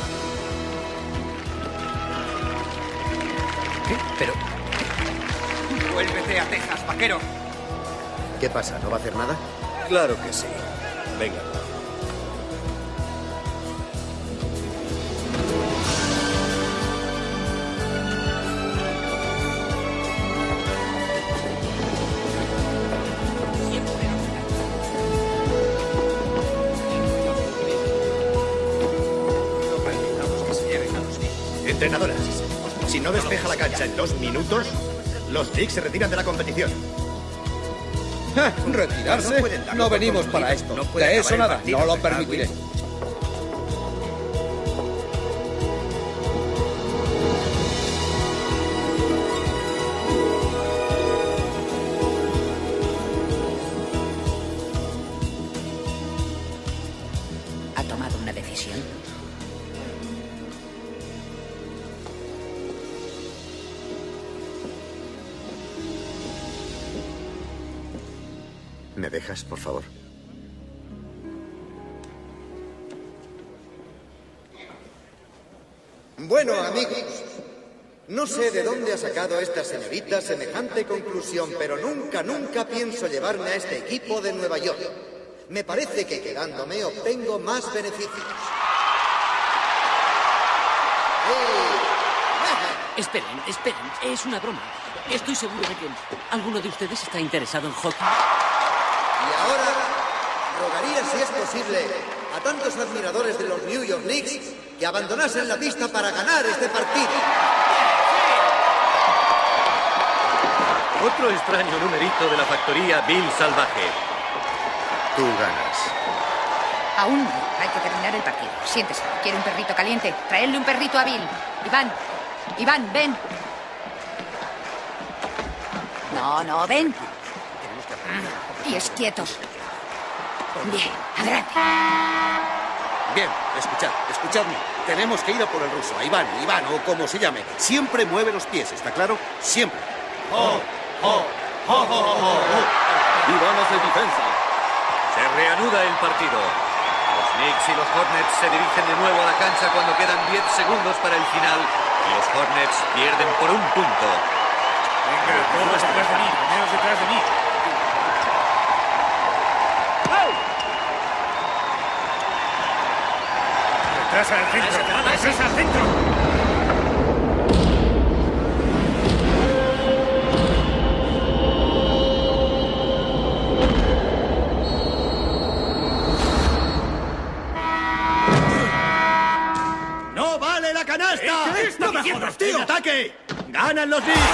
¿Qué? Pero... Vuélvete a Texas, vaquero. ¿Qué pasa? ¿No va a hacer nada? Claro que sí. Venga. Entrenadoras, si no despeja la cancha en dos minutos, los Knicks se retiran de la competición. ¿Retirarse? No, no venimos para esto. No de eso nada, no lo permitiré. ¿Ha tomado una decisión? ¿Me dejas, por favor? Bueno, amigos, no sé de dónde ha sacado esta señorita semejante conclusión, pero nunca, nunca pienso llevarme a este equipo de Nueva York. Me parece que quedándome obtengo más beneficios. Esperen, esperen, es una broma. Estoy seguro de que alguno de ustedes está interesado en hockey. Y ahora, rogaría, si es posible, a tantos admiradores de los New York Knicks que abandonasen la pista para ganar este partido. Otro extraño numerito de la factoría Bill Salvaje. Tú ganas. Aún no. Hay que terminar el partido. Siéntese. ¿Quiere un perrito caliente? Traedle un perrito a Bill. Iván. Iván, ven. No, no, ven. Pies quietos. Bien, adelante. Bien, escuchad, escuchadme. Tenemos que ir a por el ruso, a Iván, Iván o como se llame. Siempre mueve los pies, ¿está claro? Siempre. ¡Oh! ¡Oh! ¡Oh! ¡Oh! ¡Oh! ¡Oh! ¡Iván hace defensa! Se reanuda el partido. Los Knicks y los Hornets se dirigen de nuevo a la cancha cuando quedan diez segundos para el final y los Hornets pierden por un punto. Venga, todos detrás de mí, primero detrás de mí. Detrás al centro, detrás al centro. ¡No vale la canasta! ¿Qué está ¡No me diciendo, jodas, tío? tío! ¡Ataque! ¡Ganan los Knicks!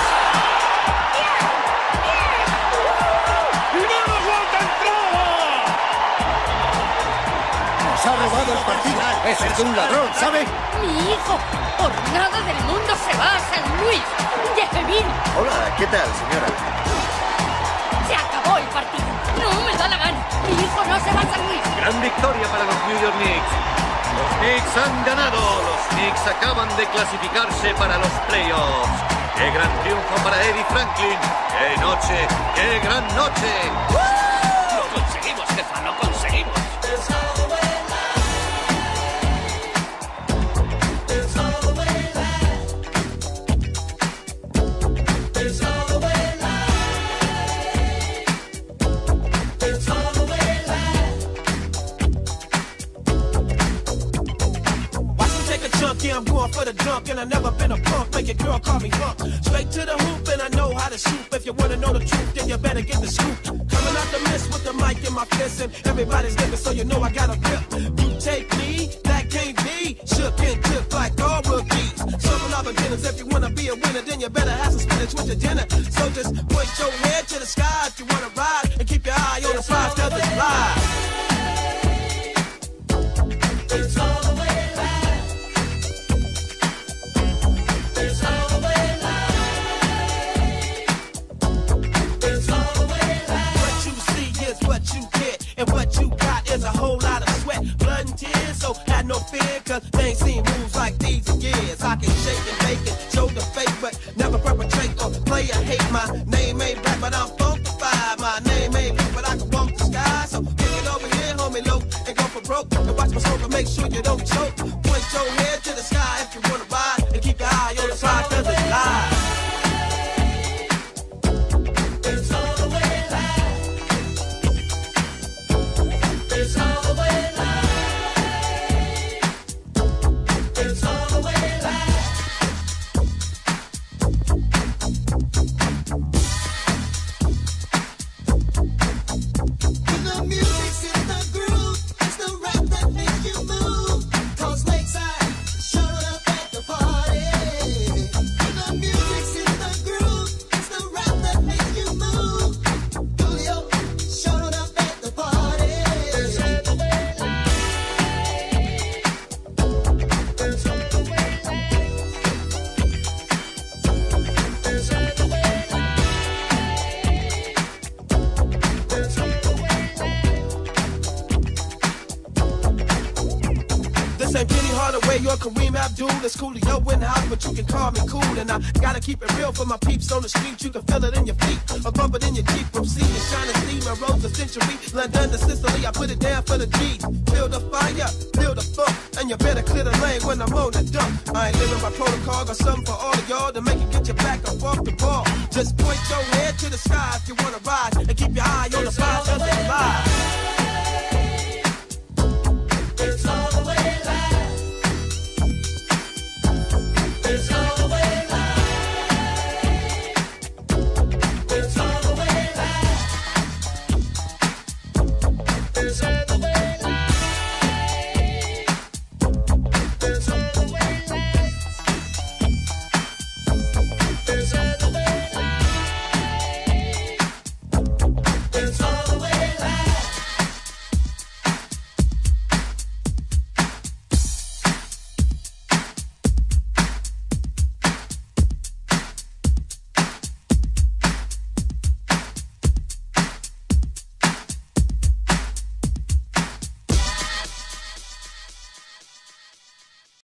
Nos ha robado el partido. Eso es de un ladrón, ¿sabe? Mi hijo, por nada del mundo se va a San Luis. Jefemín, Hola, ¿qué tal, señora? se acabó el partido. No me da la gana. Mi hijo no se va a San Luis. Gran victoria para los New York Knicks. Los Knicks han ganado. Los Knicks acaban de clasificarse para los playoffs. ¡Qué gran triunfo para Eddie Franklin! ¡Qué noche! ¡Qué gran noche! ¡Lo conseguimos, jefa! ¡Lo conseguimos! Yeah, I'm going for the dunk, and I never been a punk. Make your girl call me hunk. Straight to the hoop, and I know how to shoot. If you wanna know the truth, then you better get the scoop. Coming out the mist with the mic in my fist, and everybody's looking, so you know I got a grip. You take me, that can't be. Shook and tipped like all rookies. Serving all beginners. If you wanna be a winner, then you better have some spinach with your dinner. So just point your head to the sky if you wanna ride, and keep your eye on the prize, 'cause it's live. It's all the way. And what you got is a whole lot of sweat, blood and tears. So had no fear, cause they ain't seen moves like these in years. I can shake and bake and show the fake, but never perpetrate or play or hate. My name ain't rap, but I'm funkified. My name ain't blue, but I can walk the sky. So kick it over here, homie, low, and go for broke. And watch my smoke and make sure you don't choke. Point your head to the sky if you wanna ride, and keep your eye on the prize, cause it's live. It's all the way live. It's all the way live. It's all the way live. When the music's in the groove, it's the rap that makes you move. Cause Lakeside showed up at the party. When the music's in the groove, it's the rap that makes you move. Julio showed up at the party. It's all the way live. It's all the way live. It's all the way live. It's all the way live. This ain't Penny Hardaway or Kareem Abdul. It's Coolio in the house, but you can call me cool. And I gotta keep it real for my peeps on the street. You can feel it in your feet, or bump it in your Jeep. From sea to shining steam and rose a century. London to Sicily, I put it down for the G's. Build a fire, build a funk, and you better clear the lane when I'm on the dump. I ain't living by protocol, got something for all of y'all to make it get your back up off the ball. Just point your head to the sky if you wanna ride, and keep your eye on the prize, 'cause it's live.